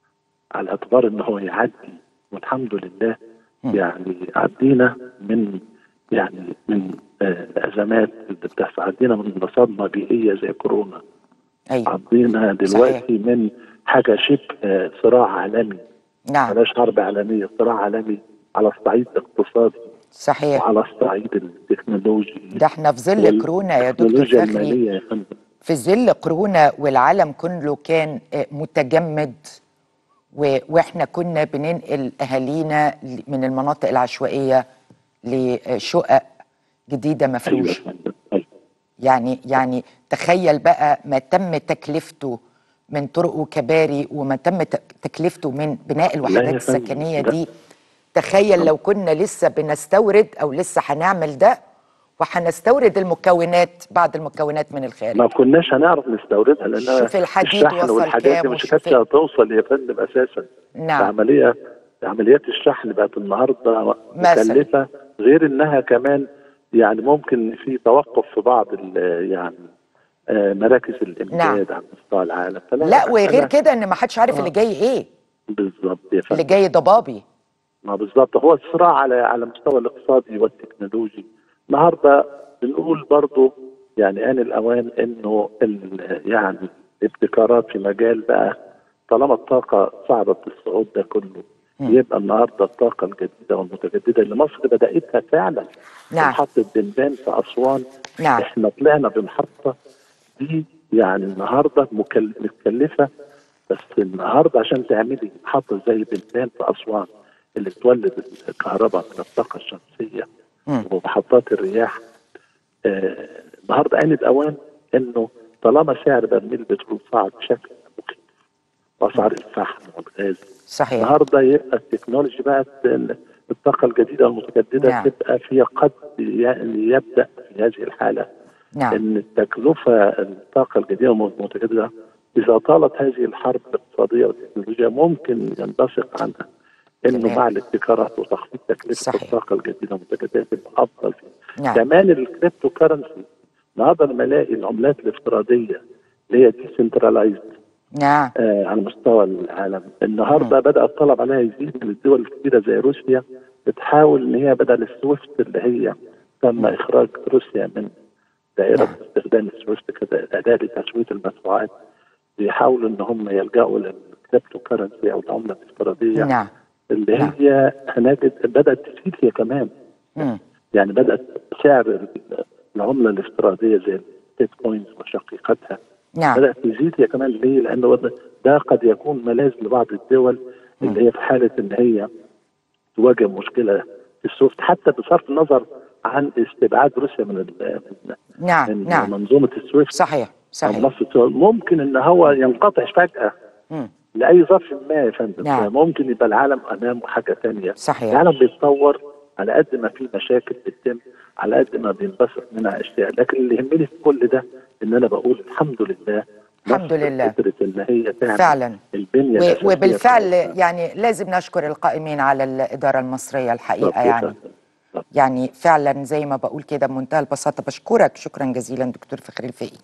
على اعتبار انه هو يعدي، والحمد لله م. يعني عدينا من يعني من آه الازمات اللي بتحصل، عدينا من صدمه بيئيه زي كورونا. أيوة. عدينا دلوقتي صحيح. من حاجه شبه آه صراع عالمي. نعم. بلاش حرب عالميه، صراع عالمي على الصعيد الاقتصادي. صحيح. وعلى الصعيد التكنولوجي. ده احنا في ظل كورونا يا دكتور فخري، في ظل كورونا والعالم كله كان متجمد، و... واحنا كنا بننقل اهالينا من المناطق العشوائيه لشقق جديده مفروشه. أيوة. يعني يعني تخيل بقى ما تم تكلفته من طرق وكباري، وما تم تكلفته من بناء الوحدات السكنيه دي. تخيل لو كنا لسه بنستورد او لسه هنعمل ده، وهنستورد المكونات بعد المكونات من الخارج. ما كناش هنعرف نستوردها لانها شوف الحديد الشحن وصل والحاجات دي مش كانتش هتوصل يا فندم اساسا. نعم. العمليه عمليات الشحن بقت النهارده مكلفه، غير انها كمان يعني ممكن في توقف في بعض يعني آه مراكز الامداد. نعم. على مستوى العالم. لا وغير كده ان ما حدش عارف آه. اللي جاي ايه بالظبط يا فندم. اللي جاي ضبابي. ما بالظبط، هو الصراع على على المستوى الاقتصادي والتكنولوجي. النهارده بنقول برضه يعني آن الأوان إنه يعني ابتكارات في مجال بقى، طالما الطاقة صعبة الصعود ده كله، يبقى النهارده الطاقه الجديده والمتجدده اللي مصر بداتها فعلا نعم. محطه بنبان في اسوان. نعم. احنا طلعنا بمحطه دي يعني النهارده مكلفه، بس النهارده عشان تعملي محطه زي بنبان في اسوان اللي تولد الكهرباء من الطاقه الشمسيه ومحطات الرياح، آه النهارده آن الاوان انه طالما سعر برميل البترول صعد بشكل مخيف واسعار الفحم والغاز، صحيح. النهارده يبقى التكنولوجي بقى الطاقه الجديده والمتجدده نعم. تبقى في قد يبدا في هذه الحاله. نعم. ان التكلفه الطاقه الجديده والمتجدده اذا طالت هذه الحرب الاقتصاديه والتكنولوجيا ممكن ينبثق عنها انه مع الابتكارات وتخفيض تكلفه صحيح. الطاقه الجديده والمتجدده تبقى افضل فيه. نعم. كمان الكريبتو كرنسي النهارده لما الاقي العملات الافتراضيه اللي هي ديسنترلايزد نعم. آه على مستوى العالم النهارده بدا الطلب عليها يزيد من الدول الكبيره زي روسيا بتحاول ان هي بدل السويفت اللي هي تم اخراج روسيا من دائره نعم. استخدام السويفت كاداه لتسويه المدفوعات، بيحاولوا ان هم يلجأوا للكريبتو كرنسي او العمله الافتراضيه. نعم. اللي نعم. هي هنجد بدات تزيد هي كمان. مم. يعني بدات سعر العمله الافتراضيه زي البيتكوينز وشقيقتها نعم. بدات تزيد هي كمان. ليه؟ لانه ده قد يكون ملاذ لبعض الدول اللي هي في حاله ان هي تواجه مشكله في السويفت، حتى بصرف النظر عن استبعاد روسيا من من, نعم. من نعم. منظومه السويفت. صحيح. صحيح. ممكن ان هو ينقطع فجاه مم. لاي ظرف ما يا فندم. نعم. ممكن يبقى العالم امامه حاجه ثانيه. صحيح. العالم بيتطور على قد ما في مشاكل بتتم، على قد ما بينبثق منها اشياء، لكن اللي يهمني في كل ده ان انا بقول الحمد لله الحمد لله قدرت ان هي تعمل فعلا البنيه و... الاساسيه وبالفعل بتاعتها. يعني لازم نشكر القائمين على الاداره المصريه الحقيقه. بالضبط يعني كده. يعني فعلا زي ما بقول كده بمنتهى البساطه. بشكرك شكرا جزيلا دكتور فخري الفقي.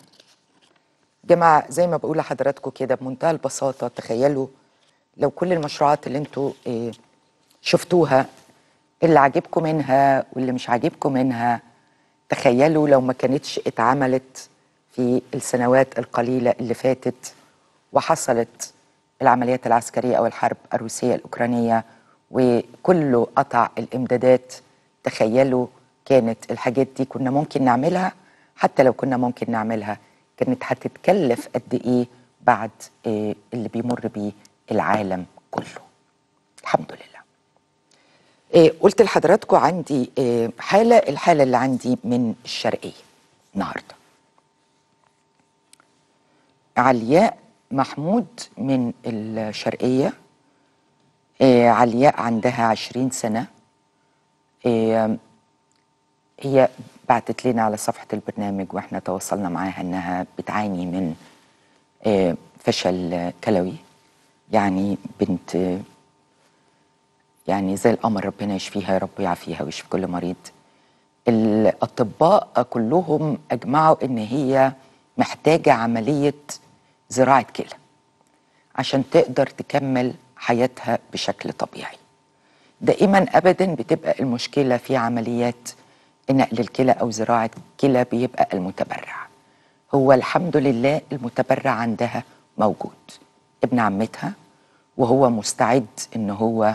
جماعه زي ما بقول لحضراتكم كده بمنتهى البساطه، تخيلوا لو كل المشروعات اللي انتوا إيه شفتوها اللي عاجبكم منها واللي مش عاجبكم منها، تخيلوا لو ما كانتش اتعملت في السنوات القليلة اللي فاتت وحصلت العمليات العسكرية أو الحرب الروسية الأوكرانية وكله قطع الإمدادات. تخيلوا كانت الحاجات دي كنا ممكن نعملها، حتى لو كنا ممكن نعملها كانت هتتكلف قد إيه بعد إيه اللي بيمر بيه العالم كله. الحمد لله. إيه قلت لحضراتكم عندي إيه حالة الحالة اللي عندي من الشرقية النهاردة. علياء محمود من الشرقية. إيه علياء عندها عشرين سنة. إيه هي بعتت لنا على صفحة البرنامج واحنا تواصلنا معاها انها بتعاني من إيه فشل كلوي. يعني بنت يعني زي القمر، ربنا يشفيها يا رب ويعافيها ويشفي كل مريض. الأطباء كلهم أجمعوا إن هي محتاجة عملية زراعة كلى عشان تقدر تكمل حياتها بشكل طبيعي. دائما أبدا بتبقى المشكلة في عمليات نقل الكلى أو زراعة كلى بيبقى المتبرع. هو الحمد لله المتبرع عندها موجود، ابن عمتها، وهو مستعد إن هو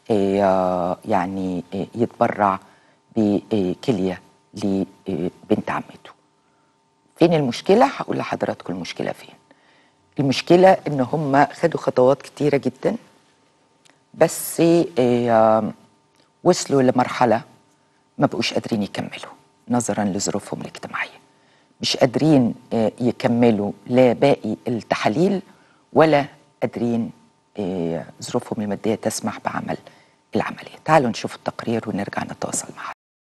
يعني يتبرع بكلية لبنت عمته. فين المشكلة؟ هقول لحضراتكم المشكلة فين. المشكلة إن هم خدوا خطوات كتيرة جدا، بس وصلوا لمرحلة ما بقوش قادرين يكملوا نظرا لظروفهم الاجتماعية. مش قادرين يكملوا لا باقي التحاليل ولا قادرين ظروفهم المادية تسمح بعمل العملية. تعالوا نشوف التقرير ونرجع نتواصل معها.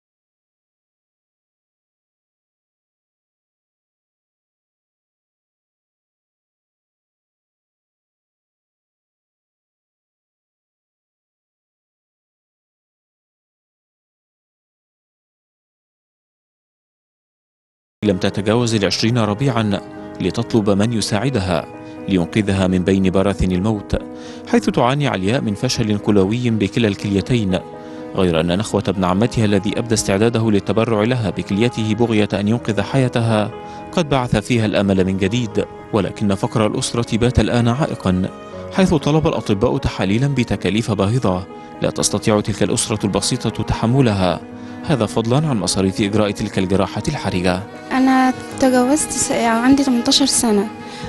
لم تتجاوز العشرين ربيعا لتطلب من يساعدها لينقذها من بين براثن الموت، حيث تعاني علياء من فشل كلوي بكلا الكليتين، غير أن نخوة ابن عمتها الذي أبدى استعداده للتبرع لها بكليته بغية أن ينقذ حياتها قد بعث فيها الأمل من جديد. ولكن فقر الأسرة بات الآن عائقا، حيث طلب الأطباء تحاليلا بتكاليف باهظة لا تستطيع تلك الأسرة البسيطة تحملها، هذا فضلا عن مصاريف إجراء تلك الجراحة الحرجة. أنا تجوزت عندي ثمانية عشر سنة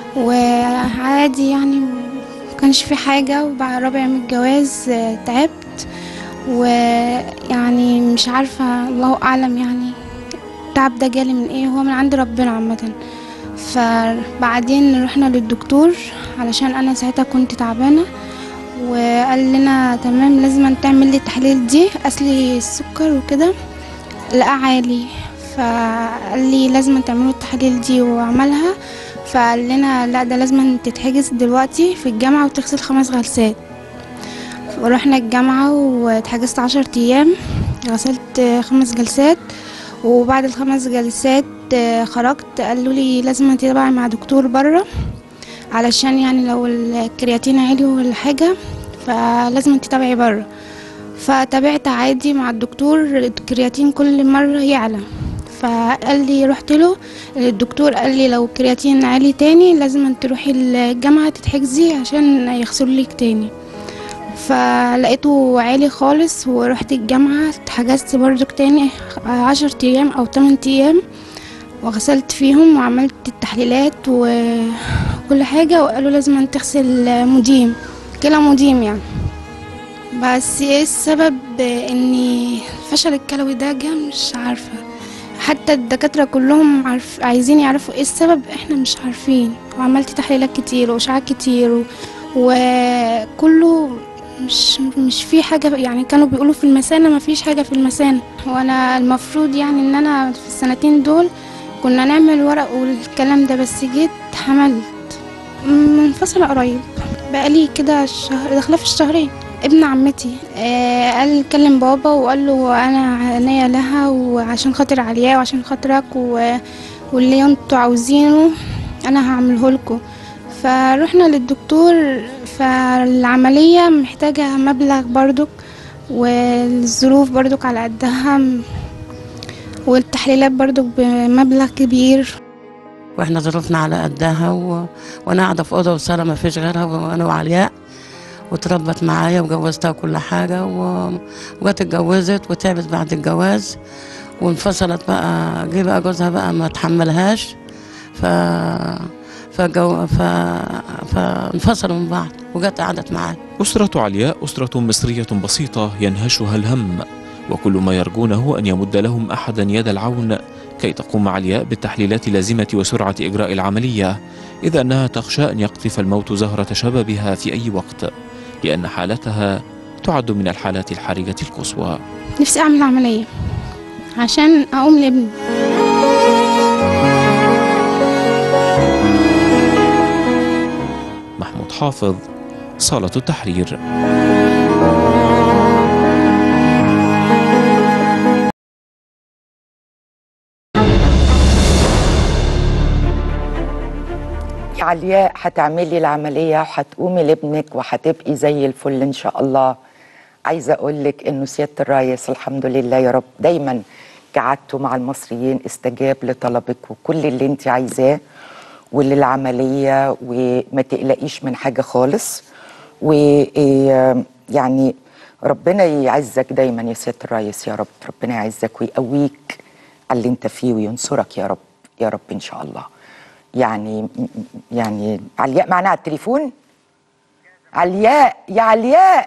وعادي يعني مكانش في حاجة، وبعد رابع يوم الجواز تعبت ويعني مش عارفة الله أعلم يعني التعب ده جالي من ايه، هو من عند ربنا عامة. فبعدين رحنا للدكتور علشان أنا ساعتها كنت تعبانة، وقال لنا تمام لازم تعمل لي التحاليل دي، قاسلي السكر وكده لقى عالي، فقال لي لازم تعملوا التحاليل دي وعملها. فقال لنا لا ده لازم تتحجز دلوقتي في الجامعة وتغسل خمس غلسات. ورحنا الجامعة واتحجزت عشر ايام، غسلت خمس جلسات، وبعد الخمس جلسات خرجت قالوا لي لازم تتابعي مع دكتور بره علشان يعني لو الكرياتين عالي ولا حاجة فلازم تتابعي بره. فتابعت عادي مع الدكتور، الكرياتين كل مرة يعلى، فقال لي رحت له الدكتور قال لي لو الكرياتين عالي تاني لازم تروحي الجامعة تتحجزي عشان يغسلوا لك تاني. فلقيته عالي خالص ورحت الجامعة اتحجزت برضك تاني عشر ايام او تمن ايام، وغسلت فيهم وعملت التحليلات وكل حاجة، وقالوا لازم تغسل مديم كلى مديم يعني. بس ايه السبب اني الفشل الكلوي ده جه مش عارفة، حتى الدكاترة كلهم عارف عايزين يعرفوا ايه السبب، احنا مش عارفين. وعملت تحليلات كتير واشعاعات كتير و... وكله مش مش في حاجة يعني، كانوا بيقولوا في المثانة ما فيش حاجة في المثانة، وانا المفروض يعني ان انا في السنتين دول كنا نعمل ورق والكلام ده، بس جيت حملت منفصلة قريب بقالي كده الشهر داخله في الشهرين. ابن عمتي آه قال كلم بابا وقال له انا عناية لها وعشان خاطر علياء وعشان خاطرك و... واللي انتوا عاوزينه انا هعمله لكم. فروحنا للدكتور، فالعملية محتاجة مبلغ برضك والظروف برضك على قدها والتحليلات برضك بمبلغ كبير، واحنا ظروفنا على قدها و... وانا قاعدة في اوضه وصاله ما فيش غيرها، وانا وعلياء وتربت معايا وجوزتها كل حاجة و... وجت اتجوزت وتعبت بعد الجواز وانفصلت بقى، جه بقى جوزها بقى ما تحملهاش ف فجو... ف... فانفصلوا من بعض وجت قعدت معايا. أسرة علياء أسرة مصرية بسيطة ينهشها الهم، وكل ما يرجونه أن يمد لهم أحدا يد العون كي تقوم علياء بالتحليلات اللازمة وسرعة إجراء العملية، إذ أنها تخشى أن يقطف الموت زهرة شبابها في أي وقت، لأن حالتها تعد من الحالات الحرجة القصوى. نفسي أعمل عملية عشان أقوم لابني. محمود حافظ، صالة التحرير. علياء هتعملي العملية وهتقومي لابنك وهتبقي زي الفل إن شاء الله. عايزة أقولك إنه سيادة الرئيس الحمد لله يا رب دايما كعادته مع المصريين استجاب لطلبك وكل اللي انت عايزاه وللعملية، وما تقلقيش من حاجة خالص. ويعني ربنا يعزك دايما يا سيادة الرئيس يا رب، ربنا يعزك ويقويك على اللي انت فيه وينصرك يا رب يا رب إن شاء الله. يعني يعني علياء معنا على التليفون. علياء يا علياء.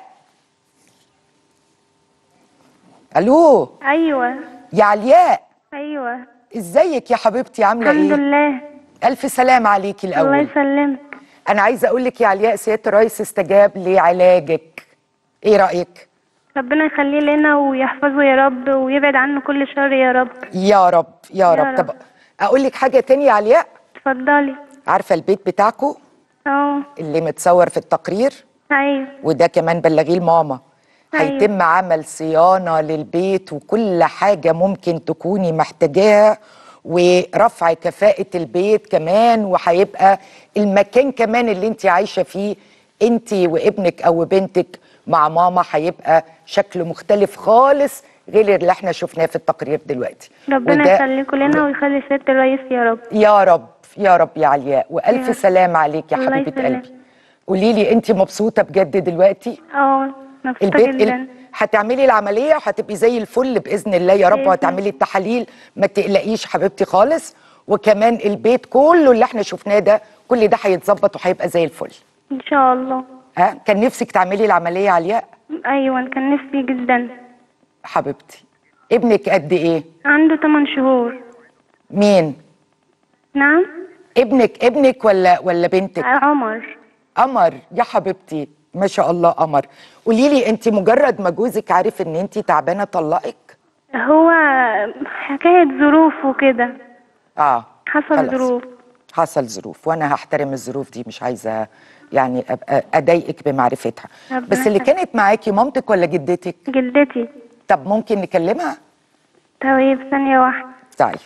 الو. ايوه يا علياء. ايوه ازيك يا حبيبتي عامله ايه؟ الحمد لله. الف سلام عليكي الاول. الله يسلمك. انا عايزه اقول لك يا علياء سياده الرئيس استجاب لعلاجك، ايه رايك؟ ربنا يخليه لنا ويحفظه يا رب ويبعد عنه كل شر يا رب. يا رب يا, يا رب. رب. طب اقول لك حاجه تانية يا علياء؟ اتفضلي. عارفه البيت بتاعكو اه اللي متصور في التقرير؟ ايوه. وده كمان بلغيه لماما. أيوة. هيتم عمل صيانه للبيت وكل حاجه ممكن تكوني محتاجاها ورفع كفاءه البيت كمان، وهيبقى المكان كمان اللي انت عايشه فيه انت وابنك او بنتك مع ماما هيبقى شكله مختلف خالص غير اللي احنا شفناه في التقرير دلوقتي. ربنا يخليكم لنا ويخلي سيادة الرئيس يا رب. يا رب يا رب يا علياء، والف سلام عليك يا حبيبه قلبي. قولي لي انت مبسوطه بجد دلوقتي؟ اه مبسوطة البيت جدا. ال... هتعملي العمليه وهتبقي زي الفل باذن الله يا رب، بإذن وهتعملي التحاليل، ما تقلقيش حبيبتي خالص. وكمان البيت كله اللي احنا شفناه ده كل ده هيتظبط وهيبقى زي الفل. ان شاء الله. ها كان نفسك تعملي العمليه علياء؟ ايوه كان نفسي جدا. حبيبتي ابنك قد ايه؟ عنده ثمانية شهور. مين؟ نعم. ابنك ابنك ولا ولا بنتك؟ عمر. قمر يا حبيبتي ما شاء الله قمر. قولي لي انت مجرد ما جوزك عارف ان انت تعبانه طلقك؟ هو حكاية ظروف وكده. اه حصل خلاص. ظروف. حصل ظروف وانا هحترم الظروف دي، مش عايزه يعني ابقى اضايقك بمعرفتها. ربنا بس اللي يخليك. كانت معاكي مامتك ولا جدتك؟ جدتي. طب ممكن نكلمها؟ طيب ثانية واحدة. طيب.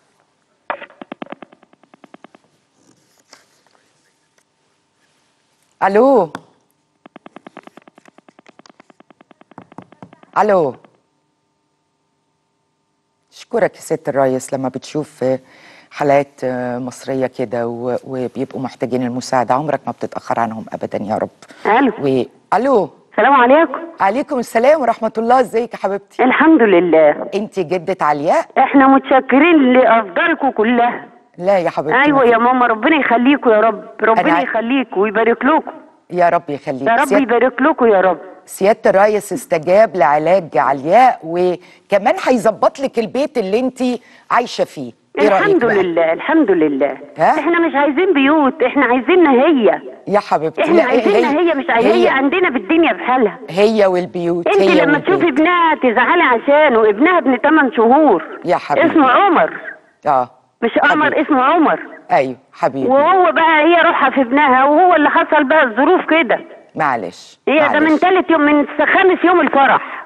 الو الو. اشكرك يا ست الريس لما بتشوف حالات مصريه كده و- وبيبقوا محتاجين المساعده، عمرك ما بتتاخر عنهم ابدا يا رب. الو. و... الو. السلام عليكم. عليكم السلام ورحمه الله، ازيك يا حبيبتي؟ الحمد لله. انت جده علياء؟ احنا متشكرين لافضالكم كلها. لا يا حبيبتي. ايوه يا ماما، ربنا يخليكم يا رب، ربنا أنا- يخليكم ويبارك لكم. يا رب يخليك. يا رب سيادة- يبارك لكم يا رب. سيادة الريس استجاب لعلاج علياء وكمان هيظبط لك البيت اللي انت عايشه فيه. ايه رأيك الحمد بقى؟ لله الحمد لله. ها؟ احنا مش عايزين بيوت، احنا عايزينها هي. يا حبيبتي احنا لا، عايزينها هي, مش عايزين هي, هي عندنا بالدنيا بحالها. هي والبيوت. انت هي لما والبيت. تشوفي ابنها تزعلي عشانه، ابنها ابن ثمانية شهور. يا حبيبي. اسمه عمر. اه مش قمر، حبيبي. اسمه عمر. ايوه حبيبي. وهو بقى هي روحها في ابنها، وهو اللي حصل بقى الظروف كده. معلش هي ده من معلش. ثالث يوم، من خامس يوم الفرح.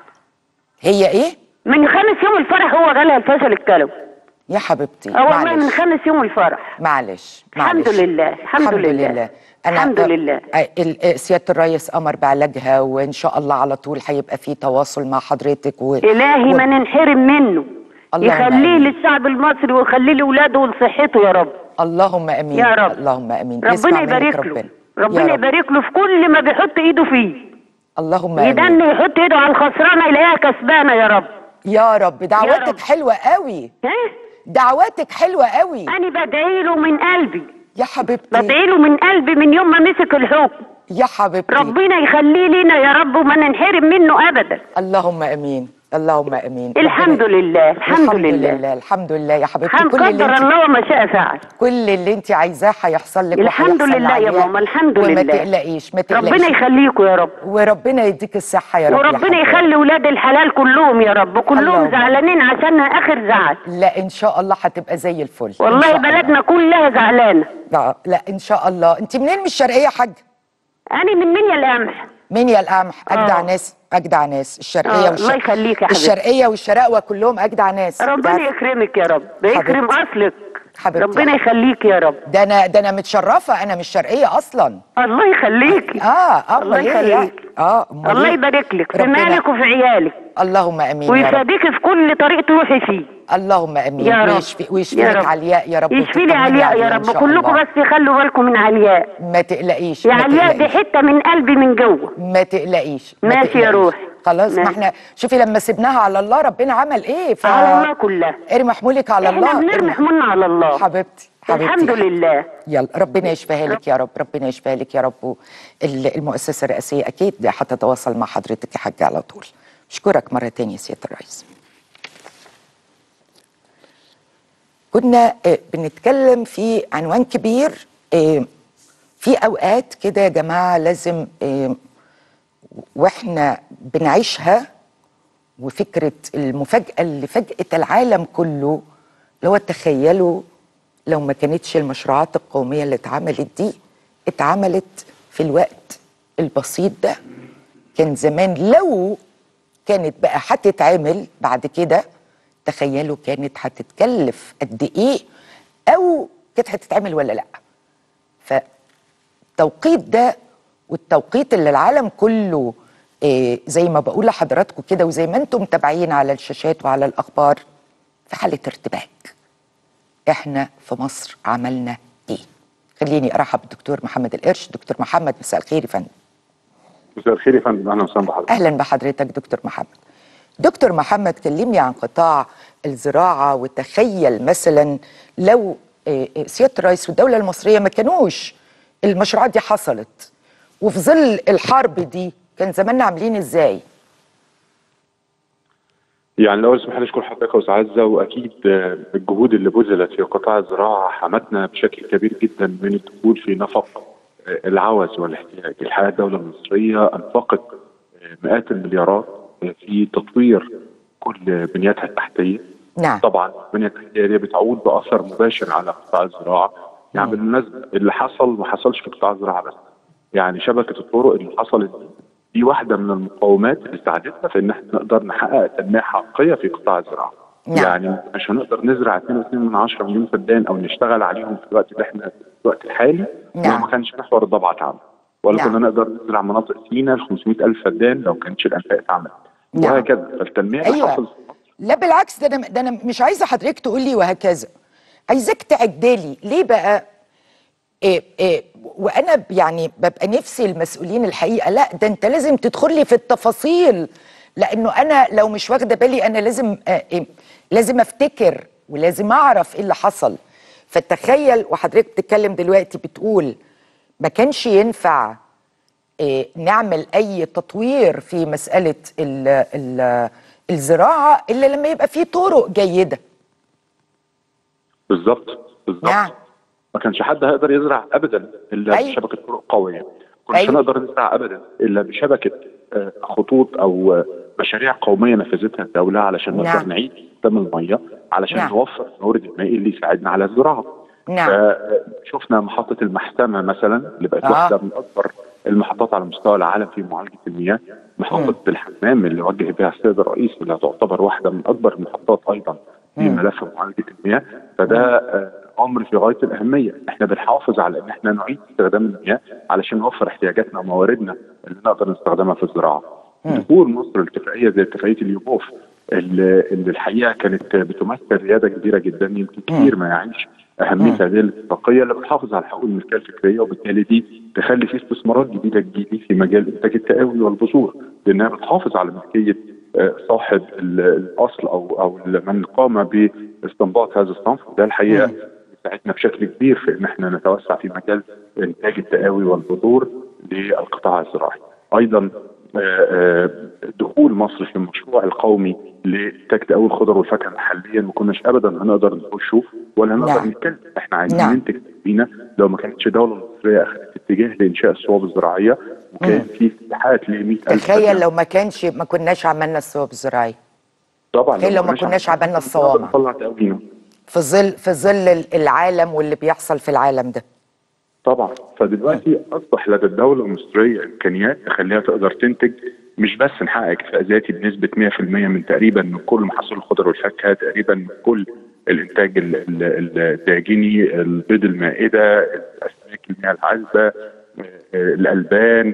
هي ايه؟ من خامس يوم الفرح هو جالها الفشل الكلوي. يا حبيبتي اه والله من معلش خامس يوم الفرح. معلش الحمد معلش. لله الحمد لله. أنا الحمد لله. آه، ال- آه، سيادة الريس أمر بعلاجها وإن شاء الله على طول هيبقى في تواصل مع حضرتك و... إلهي و... ما ننحرم منه. اللهم يخليه آمين. للشعب المصري ويخليه لأولاده ولصحته يا رب. اللهم امين يا رب. اللهم امين. ربنا يسمع منك يبارك له. ربنا. ربنا يا رب. يبارك له في كل ما بيحط ايده فيه. اللهم امين. يدن يحط ايده على الخسرانه يلاقيها كسبانه يا رب. يا رب دعواتك رب. حلوه قوي. ها؟ دعواتك حلوه قوي انا بدعي له من قلبي. يا حبيبتي. بدعي له من قلبي من يوم ما مسك الحكم. يا حبيبتي. ربنا يخليه لنا يا رب وما ننحرم منه ابدا. اللهم امين اللهم امين. الحمد ربنا- لله الحمد, الحمد لله. لله الحمد لله يا حبيبتي. الحمد كل اللي قدر انت الله وما شاء فعل. كل اللي انت عايزاه هيحصل لك الحمد وهيحصل لله يا لعلياء. ماما الحمد وما لله. تقلقيش ما تقلقيش. ربنا يخليكم يا رب. وربنا يديك الصحه يا رب. يا وربنا حبيبتي. يخلي ولاد الحلال كلهم يا رب، كلهم اللهم. زعلانين عشانها اخر زعل. لا ان شاء الله هتبقى زي الفل. إن والله شاء الله. بلدنا كلها زعلانه. لا, لا ان شاء الله. انت منين من الشرقيه يا حاج؟ انا من منيا القمح. منيا القمح اجدع آه. ناس اجدع ناس الشرقيه آه، والش... الله يخليك يا حبيبتي. الشرقيه والشراقوه كلهم اجدع ناس. ربنا ده- يكرمك يا رب، يكرم حبيبتي. اصلك. حبيبتي. ربنا يخليك يا رب. ده انا ده انا متشرفه، انا مش شرقيه اصلا. الله يخليك. اه اه الله أمال إيه يعني؟ يخليك. اه أمال الله إيه؟ يبارك لك في ربنا- مالك وفي عيالك، اللهم امين يا رب. ويفاديك في كل طريق تروحي فيه. اللهم امين. يا رب. ويشفي ويشفي يا لك رب. علياء يا رب. يشفي لي وتطمني علياء عليها يا إن رب، شاء كلكم الله. بس يخلوا بالكم من علياء. ما تقلقيش يا ما علياء دي تقلقيش. حته من قلبي من جوه. ما تقلقيش ما ماشي يا تقلقيش. روحي. خلاص ما ماشي. احنا شوفي لما سيبناها على الله ربنا عمل ايه. ف على الله كلها. ارمي حمولك على احنا الله. بنرمي ارمي- حمولنا على الله. حبيبتي حبيبتي. الحمد لله. يلا ربنا يشفيها لك يا رب. ربنا يشفيها لك يا رب. ال- المؤسسه الرئاسيه اكيد هتتواصل مع حضرتك يا حاجه على طول. اشكرك مره تانية يا سياده الرئيس. كنا آه، بنتكلم في عنوان كبير. آه، في اوقات كده يا جماعه لازم آه، واحنا بنعيشها، وفكره المفاجاه اللي فاجأت العالم كله، اللي هو تخيلوا لو ما كانتش المشروعات القوميه اللي اتعملت دي اتعملت في الوقت البسيط ده، كان زمان لو كانت بقى هتتعمل بعد كده تخيلوا كانت هتتكلف قد ايه، او كانت هتتعمل ولا لا. فالتوقيت ده والتوقيت اللي العالم كله إيه زي ما بقول لحضراتكم كده، وزي ما انتم متابعين على الشاشات وعلى الاخبار، في حاله ارتباك. احنا في مصر عملنا ايه؟ خليني ارحب بالدكتور محمد القرش. دكتور محمد مساء الخير يا فندم. مساء الخير يا فندم، اهلا وسهلا بحضرتك. اهلا بحضرتك دكتور محمد. دكتور محمد كلمني عن قطاع الزراعه، وتخيل مثلا لو سياده الرئيس والدوله المصريه ما كانوش المشروعات دي حصلت، وفي ظل الحرب دي كان زماننا عاملين ازاي؟ يعني الاول اسمح لي اشكر حضرتك يا استاذ عزه، واكيد الجهود اللي بذلت في قطاع الزراعه حمتنا بشكل كبير جدا من الدخول في نفق العوز والاحتياج. الحقيقه الدوله المصريه انفقت مئات المليارات في تطوير كل بنياتها التحتيه. نعم. طبعا البنيه التحتيه دي بتعود باثر مباشر على قطاع الزراعه. يعني بالمناسبه اللي حصل ما حصلش في قطاع الزراعه بس، يعني شبكه الطرق اللي حصلت دي دي واحده من المقومات اللي ساعدتنا في ان احنا نقدر نحقق تنميه حقيقيه في قطاع الزراعه. نعم. يعني مش هنقدر نزرع اثنين فاصلة اثنين مليون فدان او نشتغل عليهم في الوقت اللي احنا في الوقت الحالي. نعم. لو ما كانش محور الضبع اتعمل، ولا نعم. كنا نقدر نزرع مناطق سيناء ل خمسمائة ألف فدان لو كانتش الانفاق اتعملت. نعم. وهكذا. فالتنميه اللي أيوة. حصلت. لا بالعكس، ده انا ده انا مش عايزه حضرتك تقول لي وهكذا، عايزاك تعدلي ليه بقى. إيه إيه وانا يعني ببقى نفسي المسؤولين الحقيقه، لا ده انت لازم تدخل لي في التفاصيل، لانه انا لو مش واخده بالي انا لازم آه إيه لازم افتكر ولازم اعرف ايه اللي حصل. فتخيل وحضرتك بتتكلم دلوقتي بتقول ما كانش ينفع إيه نعمل اي تطوير في مساله ال ال الزراعه الا لما يبقى في طرق جيده. بالظبط بالظبط. نعم. ما كانش حد هيقدر يزرع ابدا الا أيوة. بشبكه طرق قويه. ما كناش أيوة. هنقدر نزرع ابدا الا بشبكه خطوط او مشاريع قوميه نفذتها الدوله علشان نقدر نعم. نعيد استخدام الميه، علشان نعم. نوفر المورد المائي اللي يساعدنا على الزراعه. نعم. شفنا محطه المحسمه مثلا اللي بقت آه. واحده من اكبر المحطات على مستوى العالم في معالجه المياه. محطه الحمام اللي وجه بها السيد الرئيس واللي تعتبر واحده من اكبر المحطات ايضا في ملف معالجه المياه. فده امر في غايه الاهميه. احنا بنحافظ على ان احنا نعيد استخدام المياه علشان نوفر احتياجاتنا ومواردنا اللي نقدر نستخدمها في الزراعه. دخول مصر لاتفاقيه زي اتفاقيه اليوبوف اللي, اللي الحقيقه كانت بتمثل رياده كبيره جدا، يمكن كثير ما يعيش اهميه هذه الاتفاقيه اللي بتحافظ على حقوق الملكيه الفكريه، وبالتالي دي تخلي في استثمارات جديده تجيلي في مجال انتاج التقاوي والبذور، لانها بتحافظ على ملكيه صاحب الاصل او او من قام باستنباط هذا الصنف. وده الحقيقه ساعدنا بشكل كبير في ان احنا نتوسع في مجال انتاج التقاوي والبذور للقطاع الزراعي. ايضا دخول مصر في المشروع القومي لانتاج تقاوي الخضر والفاكهه محليا ما كناش ابدا هنقدر نخشه ولا هنقدر نعم. نتكلم. احنا عايزين نعم. ننتج بينا لو ما كانتش الدوله المصريه اخذت اتجاه لانشاء الصواب الزراعيه، وكان في فتحات ل مئة ألف. تخيل لو ما كانش ما كناش عملنا الصواب الزراعيه. طبعا تخيل لو ما كناش عملنا الصوامع في ظل في ظل العالم واللي بيحصل في العالم ده. طبعا. فدلوقتي اصبح لدى الدوله المصريه امكانيات تخليها تقدر تنتج، مش بس نحقق اكتفاء ذاتي بنسبه مئة في المئة من تقريبا من كل محاصيل الخضر والفاكهه، تقريبا من كل الانتاج الداجني، البيض المائده، الاسماك المياه العذبه، الالبان،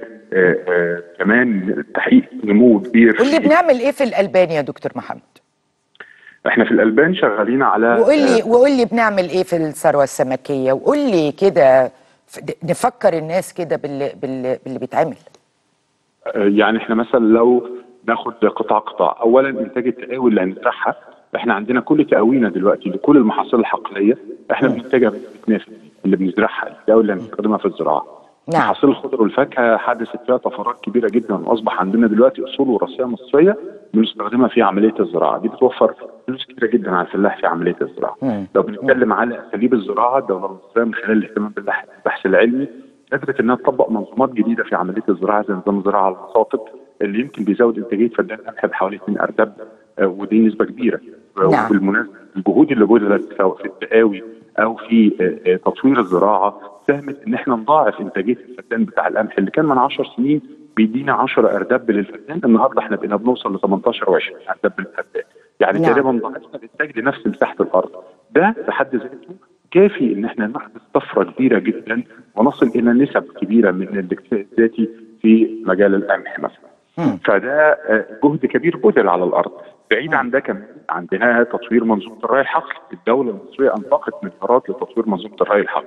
كمان تحقيق نمو كبير. واللي بنعمل ايه في الالبان يا دكتور محمد؟ احنا في الالبان شغالين على وقول لي وقول لي بنعمل ايه في الثروه السمكيه، وقول لي كده نفكر الناس كده باللي باللي, باللي بيتعمل. يعني احنا مثلا لو ناخد قطاع قطاع، اولا انتاج التقاوي اللي هنزرعها، احنا عندنا كل تقاوينا دلوقتي لكل المحاصيل الحقليه احنا بننتجها بنسبه مئة في المئة اللي بنزرعها، التقاوي اللي هنستخدمها في الزراعه. نعم. محاصيل الخضر والفاكهه حدثت فيها طفرات كبيره جدا، واصبح عندنا دلوقتي اصول وراثيه مصريه بنستخدمها في عمليه الزراعه، دي بتوفر فلوس كتيره جدا على الفلاح في عمليه الزراعه. مم. لو بنتكلم على اساليب الزراعه، الدوله المصريه من خلال الاهتمام بالبحث العلمي قدرت انها تطبق منظومات جديده في عمليه الزراعه زي نظام الزراعه على المصاطب اللي يمكن بيزود انتاجيه فدان القمح بحوالي اثنين اردب، ودي نسبه كبيره. نعم. وبالمناسبه الجهود اللي بذلت سواء في التقاوي او في تطوير الزراعه ساهمت ان احنا نضاعف انتاجيه الفدان بتاع القمح اللي كان من عشر سنين بيدينا عشرة اردب للفدان، النهارده احنا بقينا بنوصل ل ثمانية عشر وعشرين اردب للفدان، يعني نعم. تقريبا ضاعفنا الانتاج لنفس مساحه الارض. ده بحد ذاته كافي ان احنا نحدث طفره كبيره جدا ونصل الى نسب كبيره من الاكتفاء الذاتي في مجال القمح مثلا. م. فده جهد كبير بذل على الارض. بعيد عن ده كمان عندنا تطوير منظومه الري الحقل، الدوله المصريه انفقت مليارات لتطوير منظومه الري الحقل.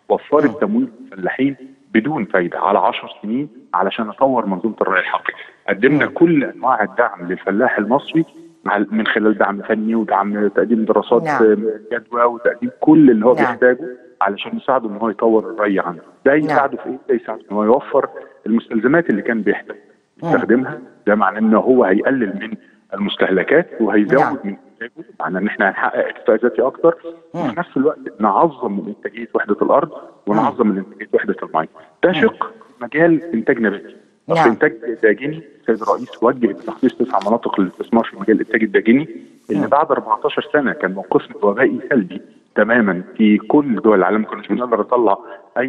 وفرت تمويل للفلاحين بدون فايده على عشر سنين علشان نطور منظومه الري الحقل. قدمنا م. كل انواع الدعم للفلاح المصري من خلال دعم فني ودعم تقديم دراسات نعم. جدوى وتقديم كل اللي هو نعم. بيحتاجه علشان نساعده ان هو يطور الري عنده. ده يساعده نعم. في ايه؟ ده يساعده ان هو يوفر المستلزمات اللي كان بيحتاج يستخدمها. ده معناه ان هو هيقلل من المستهلكات وهيزود نعم. من انتاجه، معناه ان احنا هنحقق اكتفاء ذاتي اكتر، وفي نفس الوقت نعظم من انتاجيه وحده الارض ونعظم من انتاجيه وحده الميه. ده شق مجال انتاج نباتي. نعم. في انتاج داجني السيد الرئيس وجه بتخصيص تسع مناطق للاستثمار في مجال الانتاج الداجني اللي نعم. بعد أربعتاشر سنه كان موقفنا الوبائي سلبي تماما في كل دول العالم، ما كناش بنقدر نطلع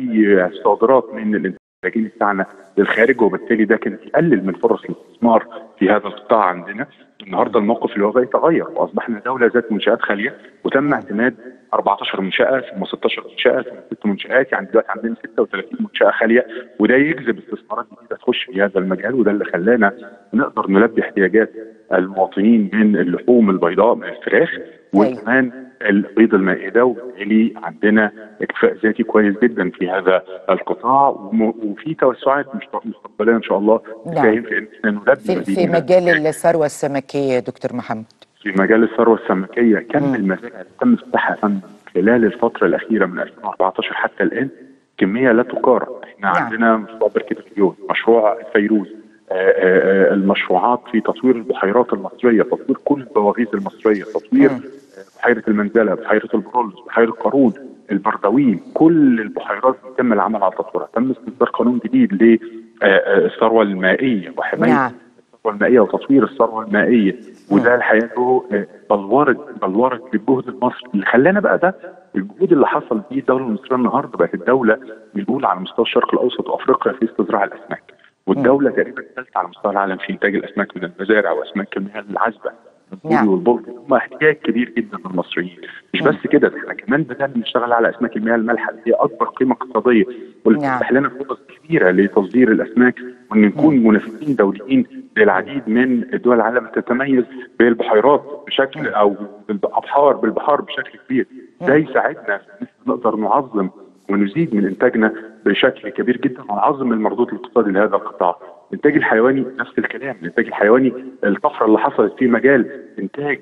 اي صادرات من الانتاج الداجني بتاعنا للخارج، وبالتالي ده كان يقلل من فرص الاستثمار في هذا القطاع عندنا. النهارده الموقف الوبائي تغير واصبحنا دوله ذات منشات خاليه، وتم اعتماد أربعتاشر منشاه ثم ستاشر منشاه ثم ست منشات، يعني دلوقتي عندنا ستة وثلاثين منشاه خاليه، وده يجذب استثمارات جديده تخش في هذا المجال، وده اللي خلانا نقدر نلبي احتياجات المواطنين من اللحوم البيضاء من الفراخ وكمان البيض المائده، وبالتالي عندنا اكتفاء ذاتي كويس جدا في هذا القطاع، وفي توسعات مستقبليه ان شاء الله تساهم في ان احنا نلبي في, في مجال الثروه السمكيه يا دكتور محمد. في مجال الثروه السمكيه كم المزارع اللي تم افتتاحها خلال الفتره الاخيره من ألفين وأربعتاشر حتى الان كميه لا تقارن. احنا نعم. عندنا مشروع بركه الريون، مشروع الفيروز، آآ آآ المشروعات في تطوير البحيرات المصريه، تطوير كل البواغيث المصريه، تطوير مم. بحيره المنزله، بحيره البرولز، بحيره قارون، البردوين، كل البحيرات تم العمل على تطويرها. تم استصدار قانون جديد للثروه المائيه وحمايه نعم. الثروه المائيه وتطوير الثروه المائيه، وده الحقيقه بلورت بلورت بالجهد المصري اللي خلانا بقى ده الجهود اللي حصل فيه الدوله المصريه النهارده بقت الدوله الاولى على مستوى الشرق الاوسط وافريقيا في استزراع الاسماك، والدوله تقريبا الثالثه على مستوى العالم في انتاج الاسماك من المزارع واسماك المياه العذبه البوري والبلطي. هم احتياج كبير جدا للمصريين. مش بس كده، احنا كمان بدأنا نشتغل على اسماك المياه المالحه اللي هي اكبر قيمه اقتصاديه واللي بتفتح لنا فرص كبيره لتصدير الاسماك، وان نكون منافسين دوليين للعديد من دول العالم تتميز بالبحيرات بشكل او بالابحار بالبحار بشكل كبير. ده يساعدنا نقدر نعظم ونزيد من انتاجنا بشكل كبير جدا ونعظم المردود الاقتصادي لهذا القطاع. الانتاج الحيواني نفس الكلام، الانتاج الحيواني الطفره اللي حصلت في مجال انتاج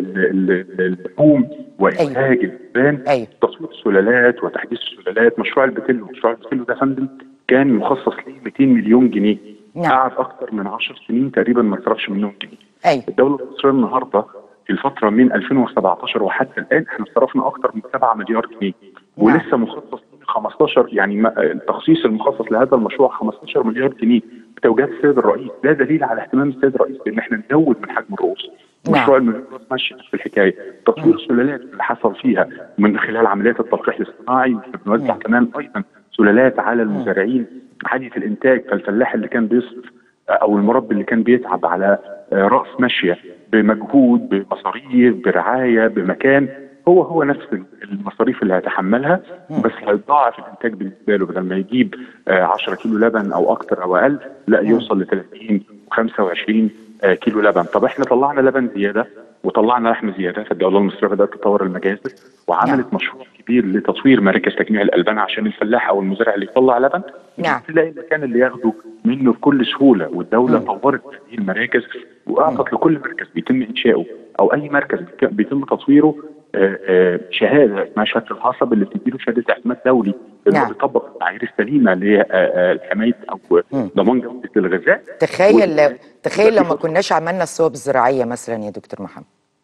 اللحوم وانتاج الالبان، أيوة. تصوير السلالات وتحديث السلالات. مشروع البتلو، مشروع البتلو ده فندم كان مخصص ليه مئتين مليون جنيه، نعم. قعد اكثر من عشر سنين تقريبا ما صرفش منهم جنيه. أيوة. الدوله المصريه النهارده في الفتره من ألفين وسبعتاشر وحتى الان احنا صرفنا اكثر من سبعة مليار جنيه، نعم. ولسه مخصص خمستاشر، يعني التخصيص المخصص لهذا المشروع خمستاشر مليار جنيه بتوجيهات السيد الرئيس. ده دليل على احتمام السيد الرئيس بان احنا نزود من حجم الرؤوس. نعم. مشروع المليون راس ماشي في الحكايه، تطوير السلالات اللي حصل فيها من خلال عمليات التلقيح الاصطناعي، بنوزع نعم. كمان ايضا سلالات على المزارعين عاليه الانتاج، فالفلاح اللي كان بيصرف او المربي اللي كان بيتعب على راس ماشيه بمجهود بمصاريف برعايه بمكان، هو هو نفس المصاريف اللي هيتحملها، بس هيضاعف الانتاج بالنسبه له، بدل ما يجيب عشرة كيلو لبن او اكتر او اقل، لا يوصل ل ثلاثين وخمسة وعشرين كيلو لبن. طب احنا طلعنا لبن زياده وطلعنا لحم زياده، فالدوله المصريه بدات تطور المجازر وعملت نعم. مشروع كبير لتطوير مراكز تجميع الالبان عشان الفلاح او المزارع اللي يطلع لبن نعم. تلاقي المكان اللي ياخده منه بكل سهوله، والدوله مم. طورت هذه المراكز واعطت لكل مركز بيتم انشاؤه او اي مركز بيتم تطويره آآ آآ شهاده اسمها شهاده الحصب اللي بتديله شهاده اعتماد دولي انه نعم. بيطبق المعايير السليمه لحمايه او ضمان جوده الغذاء. تخيل لو تخيل لو ما كناش عملنا الصوب الزراعيه مثلا يا دكتور محمد،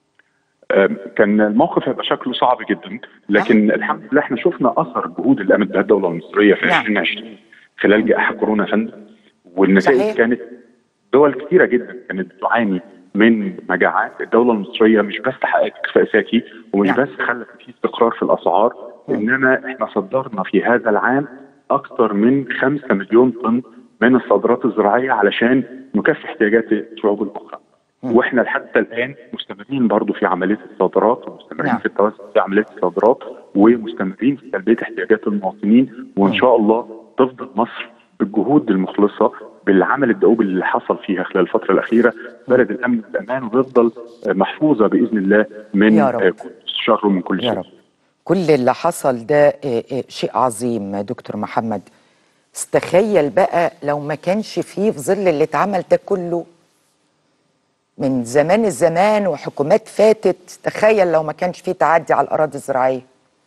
كان الموقف هيبقى شكله صعب جدا، لكن نعم. الحمد لله احنا شفنا اثر الجهود اللي قامت بها الدوله المصريه في نعم. ألفين وعشرين خلال جائحه كورونا فندم، والنتائج صحيح. كانت دول كثيره جدا كانت بتعاني من مجاعات. الدوله المصريه مش بس حققت اكتفاء ذاتي ومش نعم. بس خلت في استقرار في الاسعار، انما احنا صدرنا في هذا العام اكثر من خمسة مليون طن من الصادرات الزراعيه علشان نكفي احتياجات الشعوب الاخرى. واحنا حتى الان مستمرين برضو في عمليه الصادرات ومستمرين نعم. في التوسع في عمليه الصادرات ومستمرين في تلبيه احتياجات المواطنين، وان شاء الله تفضل مصر بالجهود المخلصه بالعمل الدؤوب اللي حصل فيها خلال الفتره الاخيره بلد الامن والامان، وتفضل محفوظه باذن الله من كل شر ومن كل شر. كل اللي حصل ده آه، آه، شيء عظيم دكتور محمد. استخيل بقى لو ما كانش فيه في ظل اللي اتعمل ده كله من زمان الزمان وحكومات فاتت، تخيل لو ما كانش فيه تعدي على الأراضي الزراعية.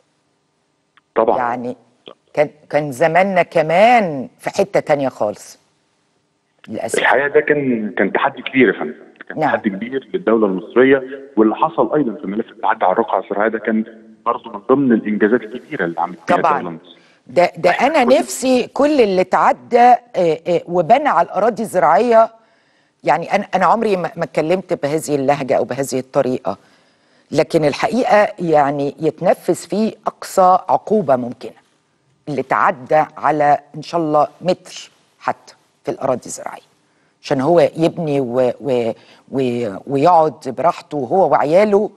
طبعا يعني كان كان زماننا كمان في حتة تانية خالص للأسف. الحقيقه ده كان كان تحدي كبير يا فندم، كان نعم. تحدي كبير للدوله المصريه، واللي حصل ايضا في ملف التعدي على الرقعه الزراعيه ده كان برضه من ضمن الانجازات الكبيره اللي عملت فيها طبعاً. الدوله المصريه. ده ده انا نفسي كل اللي تعدى آه، آه، وبنى على الاراضي الزراعيه. يعني انا انا عمري ما ما اتكلمت بهذه اللهجه او بهذه الطريقه، لكن الحقيقه يعني يتنفذ فيه اقصى عقوبه ممكنه اللي تعدى على ان شاء الله متر حتى في الاراضي الزراعيه، عشان هو يبني و و و ويقعد براحته هو وعياله،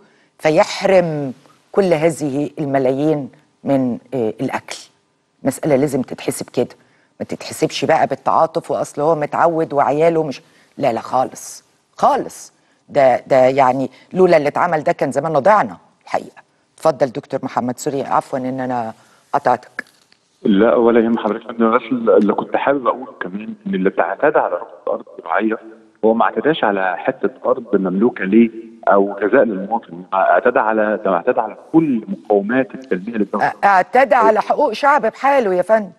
فيحرم كل هذه الملايين من آه، الاكل. مسألة لازم تتحسب كده، ما تتحسبش بقى بالتعاطف واصل هو متعود وعياله مش، لا لا خالص خالص. ده ده يعني لولا اللي اتعمل ده كان زماننا ضعنا الحقيقة. اتفضل دكتور محمد، سوري عفوا ان انا قطعتك. لا ولا يهم حضرتك، انا بس اللي كنت حابب اقوله كمان ان اللي اعتدى على رقعه ارض زراعيه هو ما اعتداش على حته ارض مملوكه ليه او جزاء للمواطن، اعتدى على ده اعتدى على كل مقومات التنميه للدوله. اعتدى على حقوق شعب بحاله يا فندم،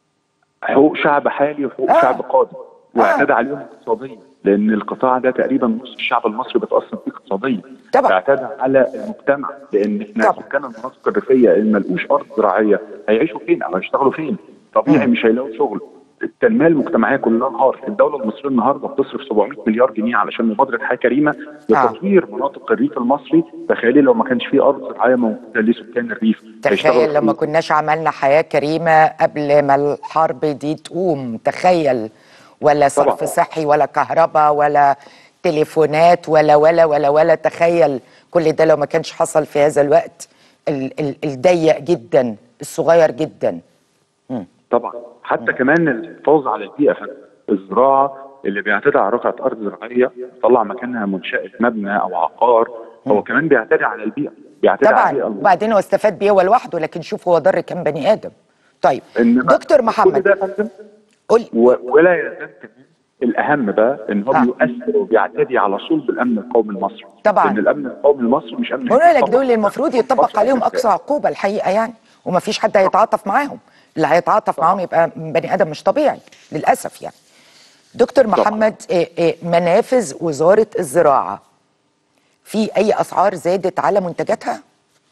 حقوق شعب حالي وحقوق آه. شعب قادم، واعتدى عليهم اقتصاديا، لان القطاع ده تقريبا نص الشعب المصري بيتاثر فيه اقتصاديا. طبعا. اعتدى على المجتمع، لان احنا طبعا. سكان المناطق الريفيه اللي ملقوش ارض زراعيه هيعيشوا فين او هيشتغلوا فين؟ طبيعي مش هيلاقوا شغل. التنميه المجتمعيه كلها انهار. الدوله المصريه النهارده بتصرف سبعمائة مليار جنيه علشان مبادره حياه كريمه لتطوير آه. مناطق الريف المصري. تخيلي لو ما كانش فيه ارض زراعيه موجوده لسكان الريف. تخيل لو ما كناش عملنا حياه كريمه قبل ما الحرب دي تقوم، تخيل، ولا صرف طبعا. صحي ولا كهرباء ولا تليفونات ولا ولا ولا ولا تخيل كل ده لو ما كانش حصل في هذا الوقت ال ال الضيق جدا الصغير جدا. م. طبعا حتى م. كمان الحفاظ على البيئه، الزراعه اللي بيعتدي على رقعه ارض زراعيه طلع مكانها منشاه مبنى او عقار، م. هو كمان بيعتدي على البيئه، بيعتدي طبعا على البيئه. وبعدين هو استفاد بيه هو لوحده، لكن شوف هو ضر كام بني ادم. طيب دكتور محمد كل ده قول ولا يزال كمان الاهم بقى ان هو آه. بيؤثر وبيعتدي على صلب الامن القومي المصري. طبعا ان الامن القومي المصري مش امن. بقول لك دول المفروض يطبق عليهم اقصى عقوبه الحقيقه يعني، وما فيش حد هيتعاطف معاهم، اللي هيتعاطف معاهم يبقى بني ادم مش طبيعي للاسف يعني. دكتور محمد، إيه إيه منافذ وزاره الزراعه في اي اسعار زادت على منتجاتها؟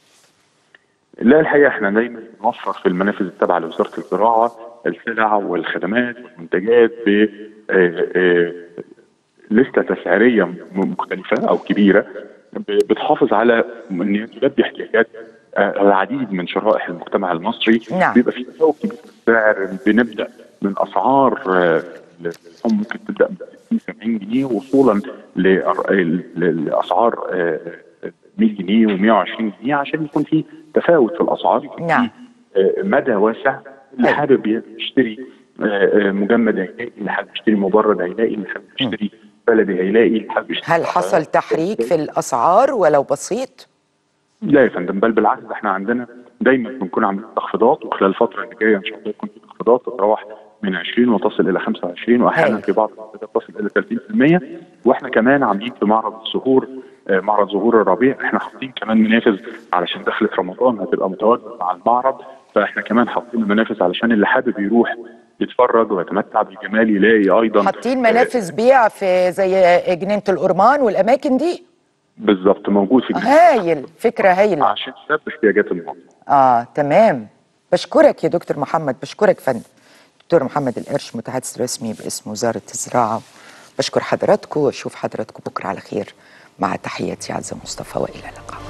لا الحقيقه احنا دايما بنوفر في المنافذ التابعه لوزاره الزراعه السلع والخدمات والمنتجات ب لسته تسعيريه مختلفه او كبيره بتحافظ على ان هي تلبي احتياجات العديد من شرائح المجتمع المصري. نعم. بيبقى في تفاوت كبير في السعر، بنبدا من اسعار ممكن تبدا من ستين سبعين جنيه وصولا لاسعار مية جنيه ومية وعشرين جنيه عشان يكون في تفاوت في الاسعار، يكون نعم. في مدى واسع. اللي حابب يشتري مجمد هيلاقي، اللي حابب يشتري مبرد هيلاقي، اللي حابب يشتري بلدي هيلاقي، اللي حابب يشتري. هل حصل تحريك في الاسعار ولو بسيط؟ لا يا فندم، بل بالعكس، احنا عندنا دايما بنكون عاملين تخفيضات، وخلال الفتره اللي جايه ان شاء الله يكون في تخفيضات تتراوح من عشرين وتصل الى خمسة وعشرين واحيانا في بعض المنتجات تصل الى ثلاثين بالمئة. واحنا كمان عاملين في معرض الزهور، معرض زهور الربيع، احنا حاطين كمان منافذ علشان دخلة رمضان هتبقى متواجده مع المعرض، فاحنا كمان حاطين منافذ علشان اللي حابب يروح يتفرج ويتمتع بالجمال يلاقي ايضا. حاطين منافذ بيع في زي جنينه الأورمان والاماكن دي؟ بالظبط، موجود في جنينة. هايل، فكره هايله عشان تلبي احتياجات المواطن. اه تمام. بشكرك يا دكتور محمد، بشكرك فندم. دكتور محمد القرش، متحدث رسمي باسم وزاره الزراعه. بشكر حضراتكم واشوف حضراتكم بكره على خير، مع تحياتي عزة مصطفى والى اللقاء.